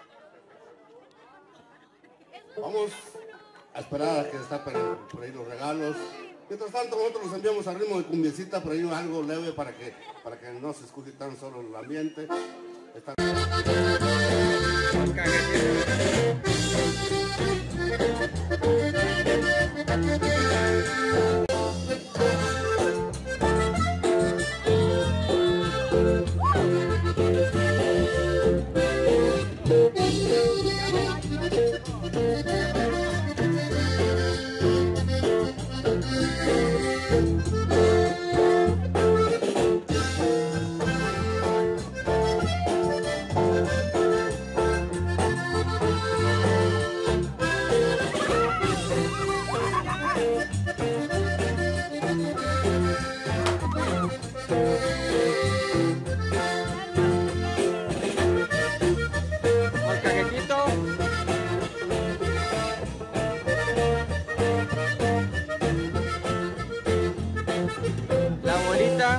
Vamos a esperar a que está por ahí los regalos. Mientras tanto, nosotros los enviamos al ritmo de cumbiecita, por ahí algo leve para que no se escuche tan solo el ambiente. Tamaulipas.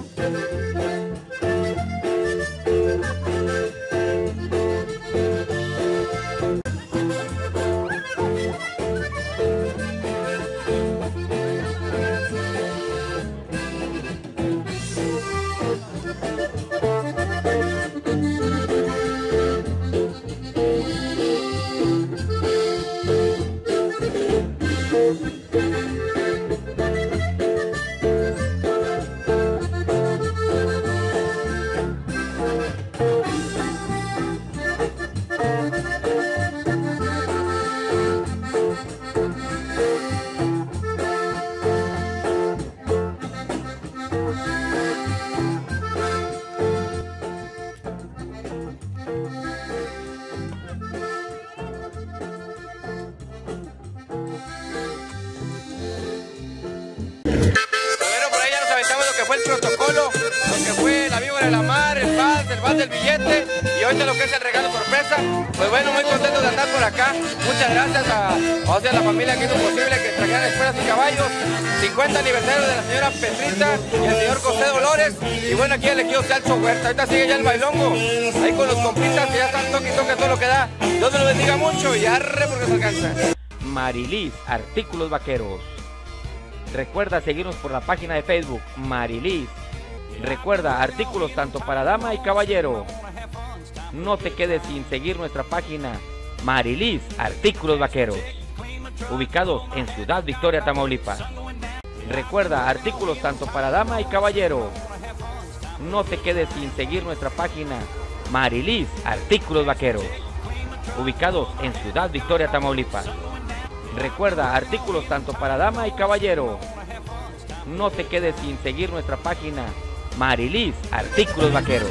Fue el protocolo, lo que fue la víbora de la mar, el vals del billete y ahorita lo que es el regalo sorpresa. Pues bueno, muy contento de andar por acá. Muchas gracias a la familia que hizo posible que trajeran espuelas y caballos. 50 aniversario de la señora Petrita y el señor José Dolores. Y bueno, aquí el equipo Celso Huerta. Ahorita sigue ya el bailongo, ahí con los compitas que ya están toque y toque todo lo que da. Dios me lo bendiga mucho y arre porque se alcanza. Marilis, artículos vaqueros. Recuerda seguirnos por la página de Facebook, Marilis. Recuerda, artículos tanto para dama y caballero. No te quedes sin seguir nuestra página, Marilis, artículos vaqueros. Ubicados en Ciudad Victoria, Tamaulipas. Recuerda, artículos tanto para dama y caballero. No te quedes sin seguir nuestra página, Marilis, artículos vaqueros. Ubicados en Ciudad Victoria, Tamaulipas. Recuerda, artículos tanto para dama y caballero. No te quedes sin seguir nuestra página, Marilis, artículos vaqueros.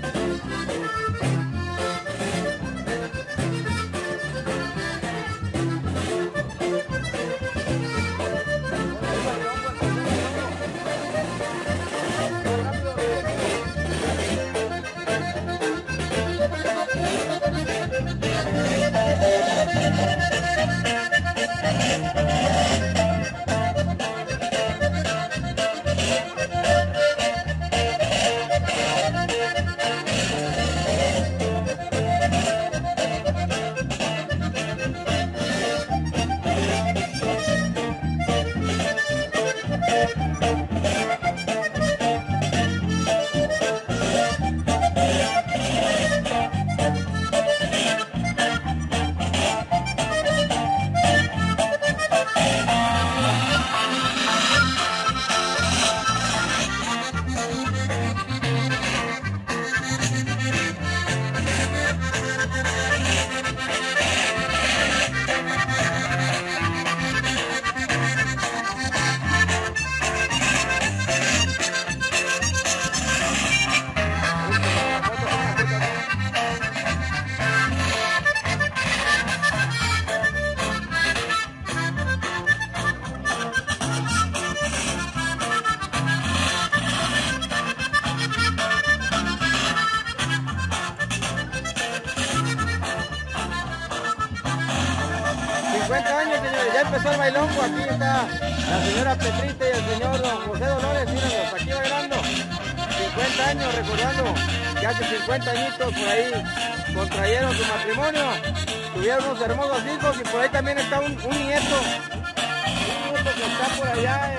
Empezó el bailongo, aquí está la señora Petrita y el señor José Dolores, mírenlos, aquí bailando, 50 años recordando, que hace 50 añitos por ahí contrayeron su matrimonio, tuvieron unos hermosos hijos y por ahí también está un nieto que está por allá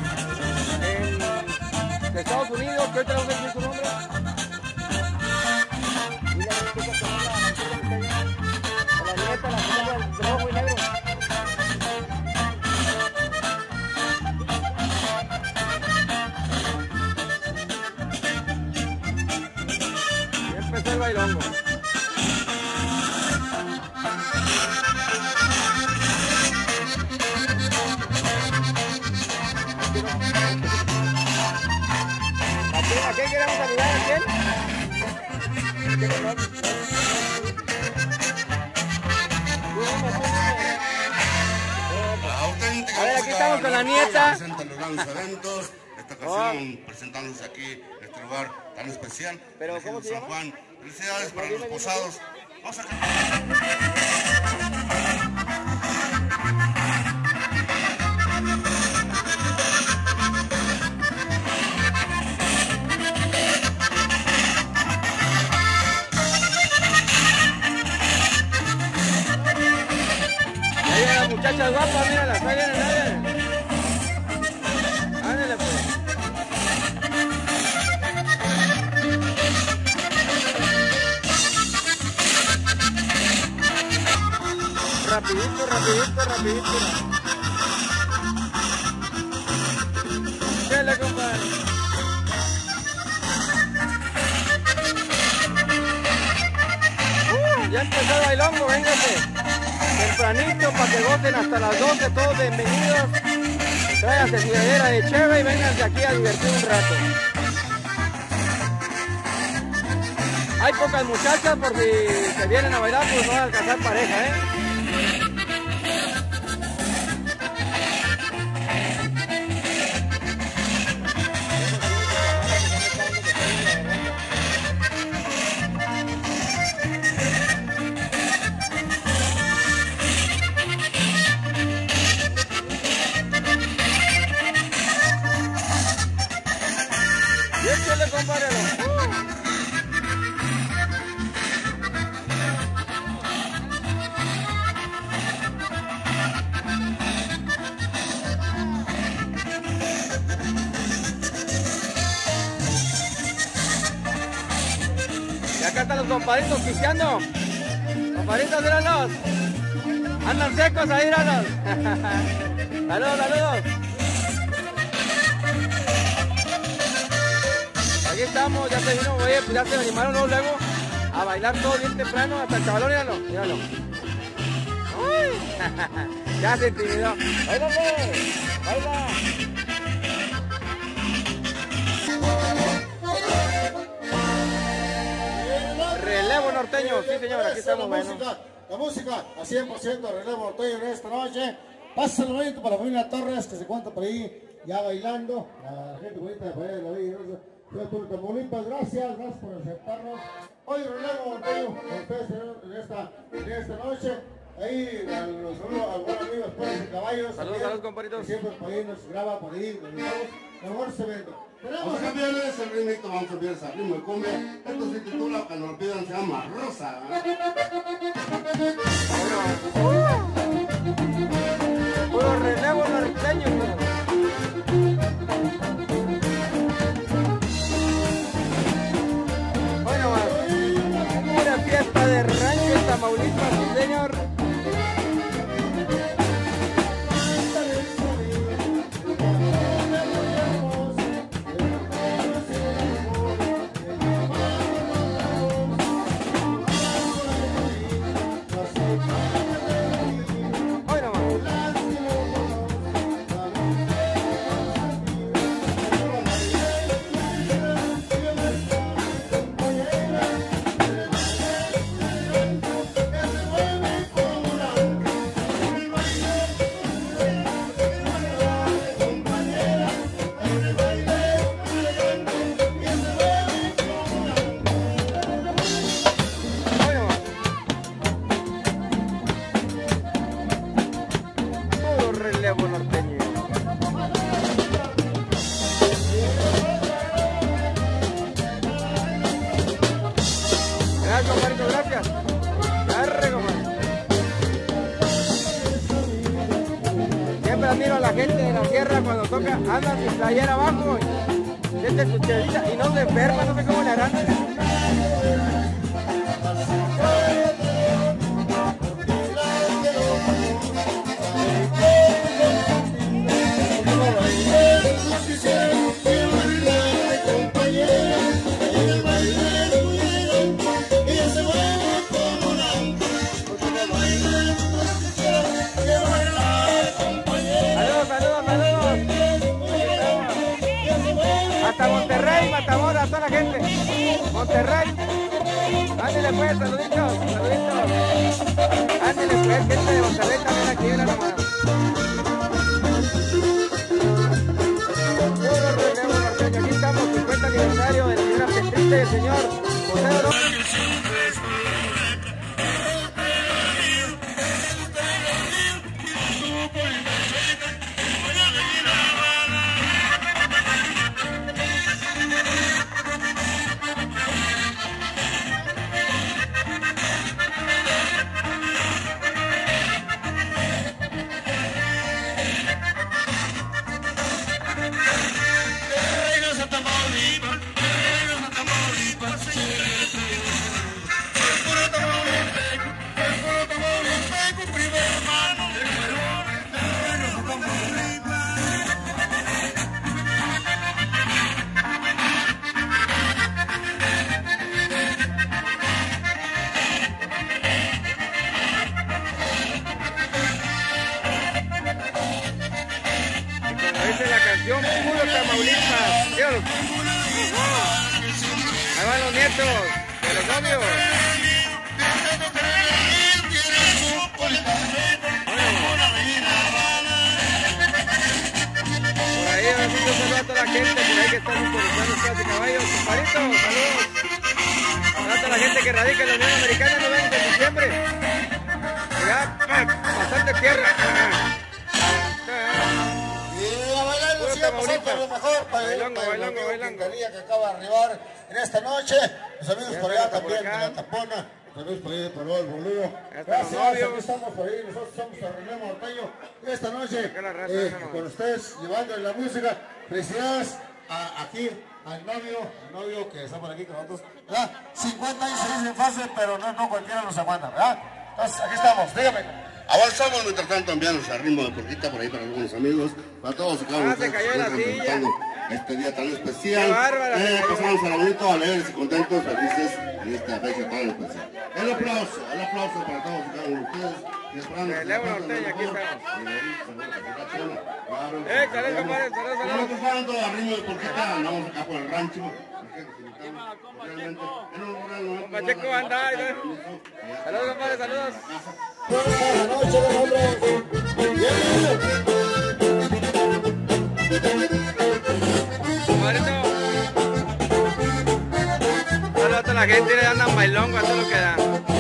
en Estados Unidos, que ahorita no sé decir su nombre. Y la nieta, la señora de rojo y negro. El bailongo. ¿A quién queremos saludar? ¿A quién? A ver, aquí estamos con la nieta. Esta ocasión presentándose aquí en este lugar tan especial. ¿Pero cómo se llama? San Juan. Felicidades para los posados. Vamos a cantar. las guapas, míralas, ahí vienen, ahí vienen. Ándale pues. Rapidito, rapidito, rapidito. Dale, compadre. Ya empezó el bailongo, véngase. Tempranito para que gocen hasta las 12, todos bienvenidos. Tráiganse su hielera de cheve y vénganse aquí a divertir un rato. Hay pocas muchachas por si se vienen a bailar, pues no van a alcanzar pareja, ¿eh? Y échale, compadre. Y acá están los compadritos pisteando. Compadritos, míralos. Andan secos ahí, míralos. Saludos, saludos. Aquí estamos, ya se vino, oye, pues ya se animaron luego a bailar todo bien temprano, hasta el chavalón, míralo, míralo. Uy, ya se intimidó. ¡Báilale! ¡Baila! Relevo norteño, sí señor, aquí estamos, bueno. La música, a 100% relevo norteño en esta noche. Pásenlo bonito para la familia Torres, que se cuenta por ahí ya bailando. La gente bonita de allá de la Villa de Tamaulipas, gracias por aceptarnos. Hoy relevo norteño con ustedes en esta noche. Ahí los saludos a algunos amigos Puertos y Caballos. Saludos, compadritos. Siempre por ahí nos graba por ahí, nos estamos. Mejor se vende. Vamos a cambiarle ese ritmito, vamos a cambiar ese ritmo de cumbia. Esto se titula, cuando lo pidan se llama Rosa. Puro relevo norteño. Bueno, una fiesta de rancho en Tamaulipas, sí señor. Relevo norteño. Gracias, compadrito, gracias. Arre, compadre. Siempre admiro a la gente de la sierra cuando toca, andan sin playera abajo, siente su chelita y no se enferma, no sé cómo le harán. Hasta Monterrey, Matamoros, a toda la gente. Monterrey. Ándale pues, saluditos, saluditos. Ándale pues, gente de Monterrey también aquí, mira nomás. Puro relevo norteño. Aquí estamos, 50 aniversario de la señora Petrita y el señor José Oro. Vientos de los novios. Por ahí un saludo a toda la gente por ahí que está sintonizando Espadas y Caballos. Compadrito, saludos. A toda la gente que radica en la Unión Americana, nos vemos en diciembre. Ya, bastante tierra. Y a bailar siempre por lo mejor para el que acaba de arribar en esta noche. Los amigos por allá también de la Tapona. Los amigos por ahí de Paló del Boludo. Gracias, aquí estamos por ahí. Nosotros somos René Montaño. Y esta noche con ustedes llevando la música. Felicidades aquí al novio que está por aquí con nosotros. ¿Verdad? 50 años se dice fácil, pero no cualquiera nos aguanta, ¿verdad? Entonces aquí estamos, dígame. Avanzamos mientras tanto enviamos al ritmo de porquita por ahí para algunos amigos, para todos y cada uno de ustedes que están disfrutando este día tan especial. Pasamos a la bonito, alegres y contentos, felices en esta fecha tan especial. El aplauso para todos y cada uno de ustedes. Y esperando que Leo Norteña, aquí estamos. Excelente, compadre, saludos. Mientras tanto, al ritmo de porquita, andamos acá por el rancho. Pacheco anda, saludos compadre, saludos. Buenas noches, compadrito. Saludos a toda la gente, le andan bailongo, a todo lo que da.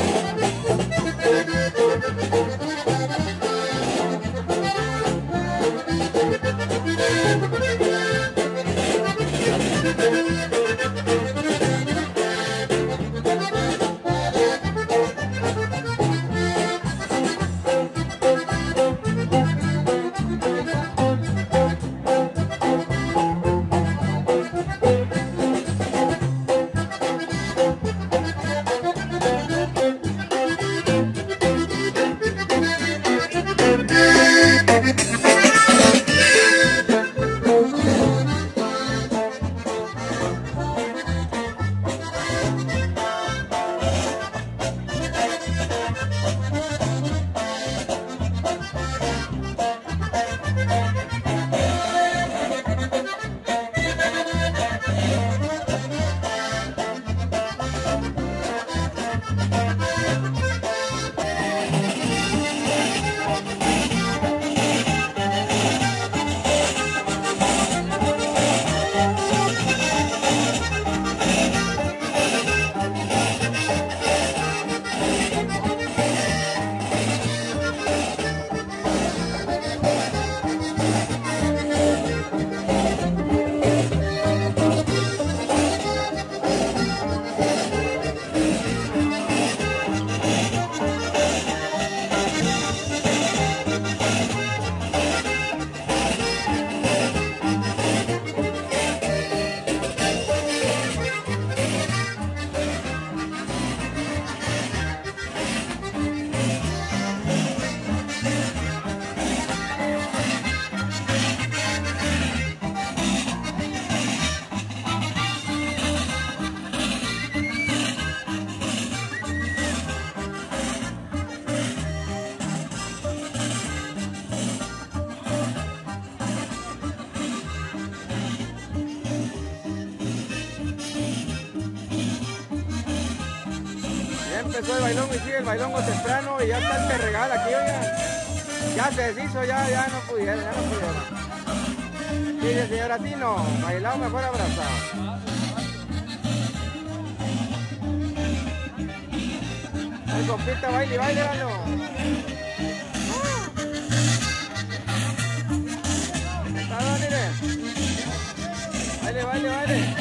Empezó el bailongo y sigue el bailongo temprano y ya está el terregal aquí, oiga. Ya se deshizo, ya no pudieron. Dice señora Tino, bailado mejor abrazado. El compita baile, bailalo. Está, mire. Baile.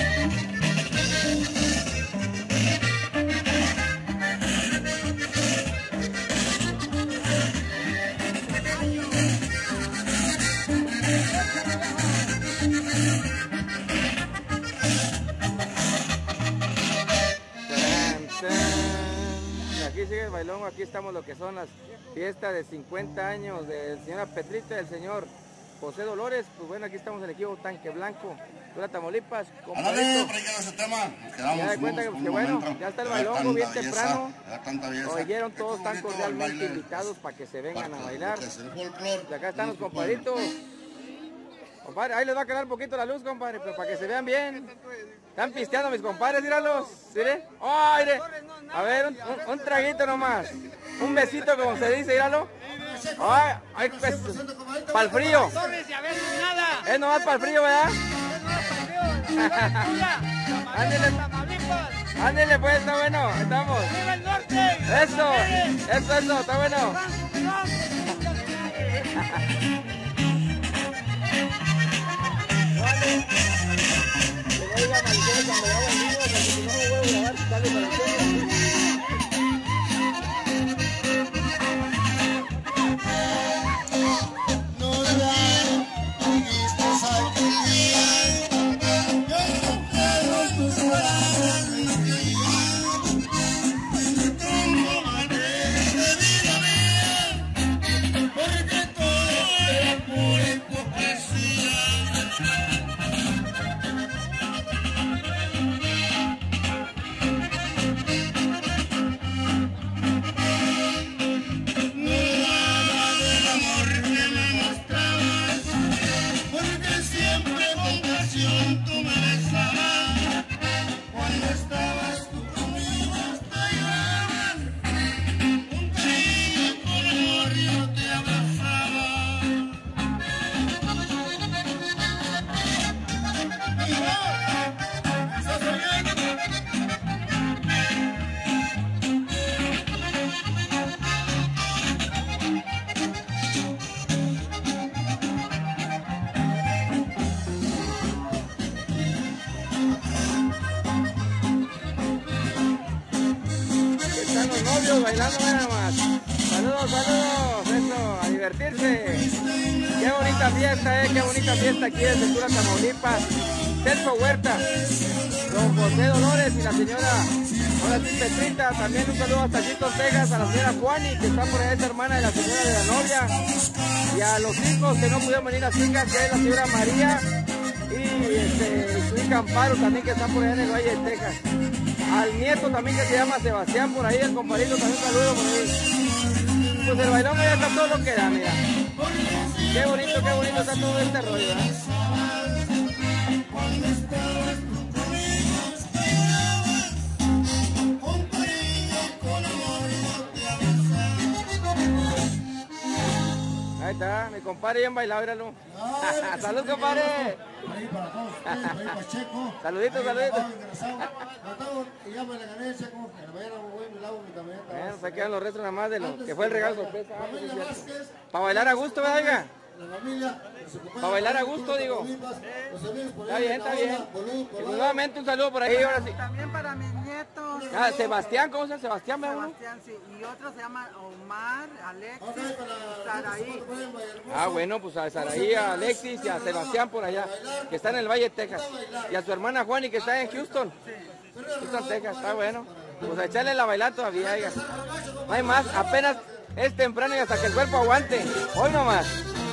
Aquí sigue el bailongo, aquí estamos lo que son las fiestas de 50 años de la señora Petrita y del señor José Dolores. Pues bueno, aquí estamos en el equipo Tanque Blanco, Tula, Tamaulipas. Ya de cuenta que bueno, ya está el bailongo bien temprano. Oyeron, todos están cordialmente invitados para que se vengan a bailar. Y acá están los compadritos. Compadre, ahí les va a quedar un poquito la luz, compadre, pero para que se vean bien. Están pisteando mis compadres, míralos. ¿Sí? ¡Oh, mire! A ver, un traguito nomás. Un besito, como se dice, míralo. ¡Ay, pues! ¡Para el frío! Es nomás para el frío, ¿verdad? Ándele pues, está bueno, estamos. Eso, está bueno. Bailando nada más. Saludos, eso, a divertirse. Qué bonita fiesta, qué bonita fiesta aquí en Centura, Tamaulipas. Celso Huerta, don José Dolores y la señora, ahora sí Petrita. También un saludo hasta Chitos, Texas, a la señora Juani, que está por allá, es hermana de la señora de la novia. Y a los hijos que no pudieron venir a Cingas, que es la señora María y su hija Amparo también, que están por allá en el Valle de Texas. Al nieto también, que se llama Sebastián, por ahí, el compadrito, también un saludo por ahí. Pues el bailón ya está todo lo que da, mira. Qué bonito está todo este rollo, ¿eh? Ahí está, mi compadre bien bailado, míralo. ¡Salud, compadre! Ahí para todos ustedes, ahí Pacheco. Saluditos. Y ya me la gané, Checo. En la mañana voy y me lavo mi camioneta. Bueno, se quedan los restos nada más de lo que fue el regalo sorpresa. Para bailar a gusto, ¿verdad, oiga? La familia, para bailar a gusto, digo. Está bien. Y nuevamente un saludo por ahí, ahora sí. También para mis nietos. Sebastián, ¿cómo se llama? Sebastián, ¿verdad? Sebastián, sí. Y otro se llama Omar, Alexis, Saraí. Bueno, pues a Saraí, a Alexis y a Sebastián por allá, que está en el Valle de Texas. Y a su hermana Juani, que está en Houston. Houston, Texas, está bueno. Pues a echarle la bailar todavía, oiga. No hay más, apenas es temprano y hasta que el cuerpo aguante. Hoy nomás.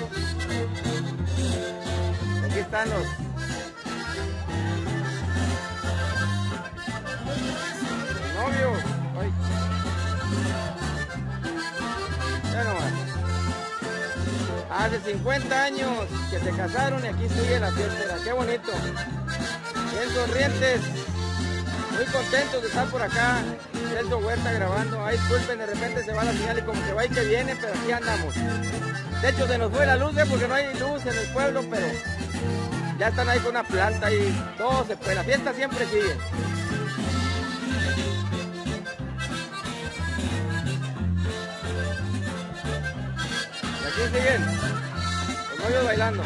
Aquí están los novios. Ay. Ya nomás. Hace 50 años que se casaron y aquí sigue la fiesta. Qué bonito. Bien sonrientes. Muy contentos de estar por acá. Celso Huerta grabando. Ay, disculpen, de repente se va la señal y como que va y que viene, pero aquí andamos. De hecho, se nos fue la luz, porque no hay luz en el pueblo, pero ya están ahí con una planta y todo se puede. La fiesta siempre sigue. Y aquí siguen los novios bailando.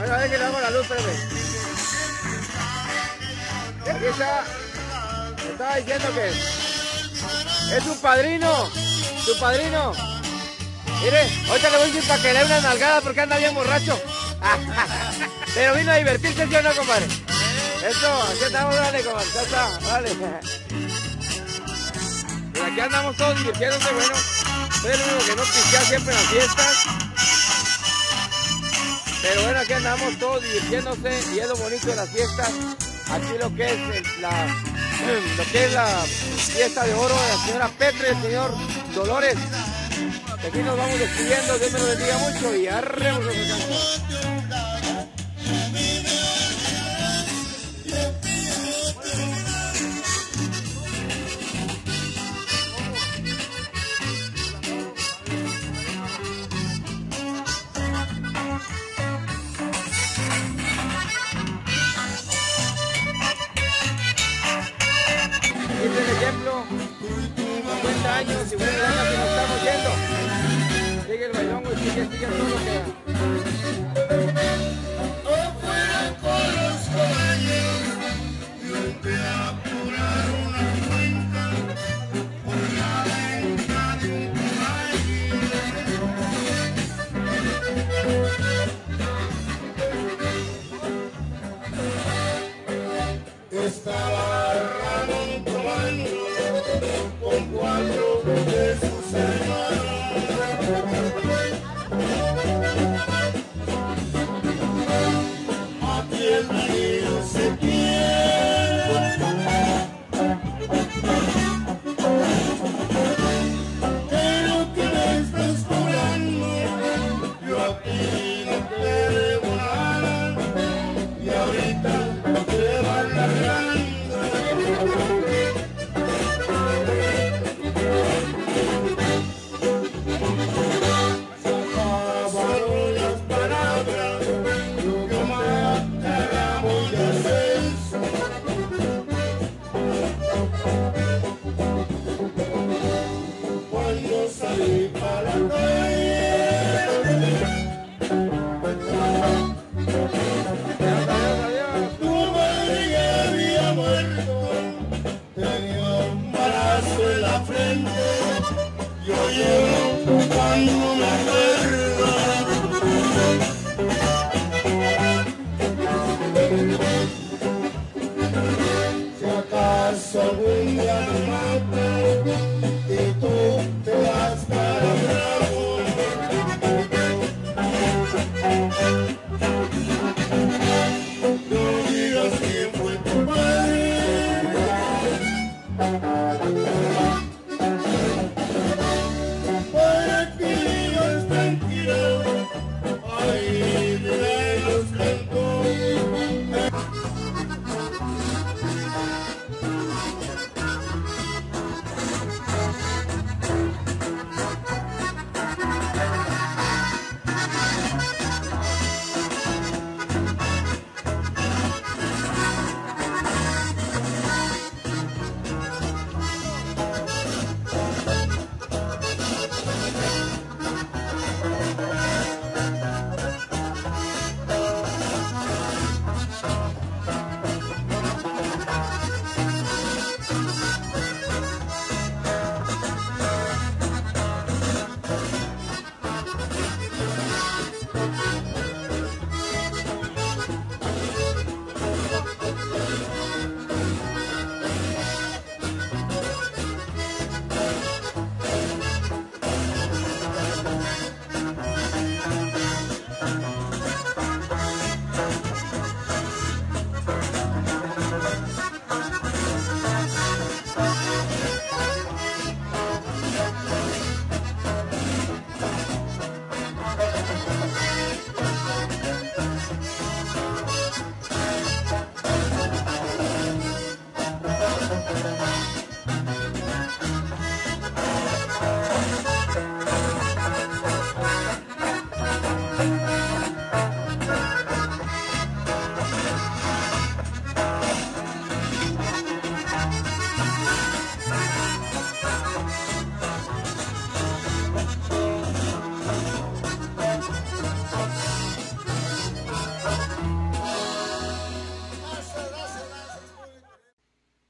Bueno, a ver que le hago la luz, espérame. Aquí está. Me estaba diciendo que es su padrino. Su padrino. Mire, ahorita le voy a decir para que le dé una nalgada porque anda bien borracho. Pero vino a divertirse, ¿sí o no, compadre? Eso, aquí estamos, dale, compadre. Ya está, dale. Pero aquí andamos todos divirtiéndose, bueno. Soy el único que no pistea siempre en las fiestas. Pero bueno, aquí andamos todos divirtiéndose y es lo bonito de las fiestas. Aquí lo que es la fiesta de oro de la señora Petra y el señor Dolores. Aquí nos vamos despidiendo, Dios me lo bendiga mucho y arremos los cantos. Este es el ejemplo, 50 años y buenas ganas que nos estamos yendo. Sigue el bailongo y sigue todo lo que da. Afuera con los caballeros, yo te apurar una cuenta por la venta de un caballo. Estaba Ramón tomando con 4 de sus hermanos. Aquí el marido se pierde, pero que me estás cobrando, yo a ti no te debo nada, y ahorita te van largando.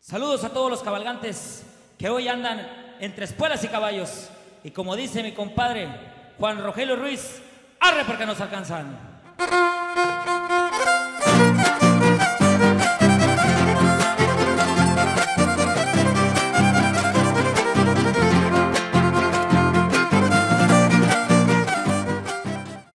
Saludos a todos los cabalgantes que hoy andan entre espuelas y caballos. Y como dice mi compadre Juan Rogelio Ruiz, arre porque nos alcanzan.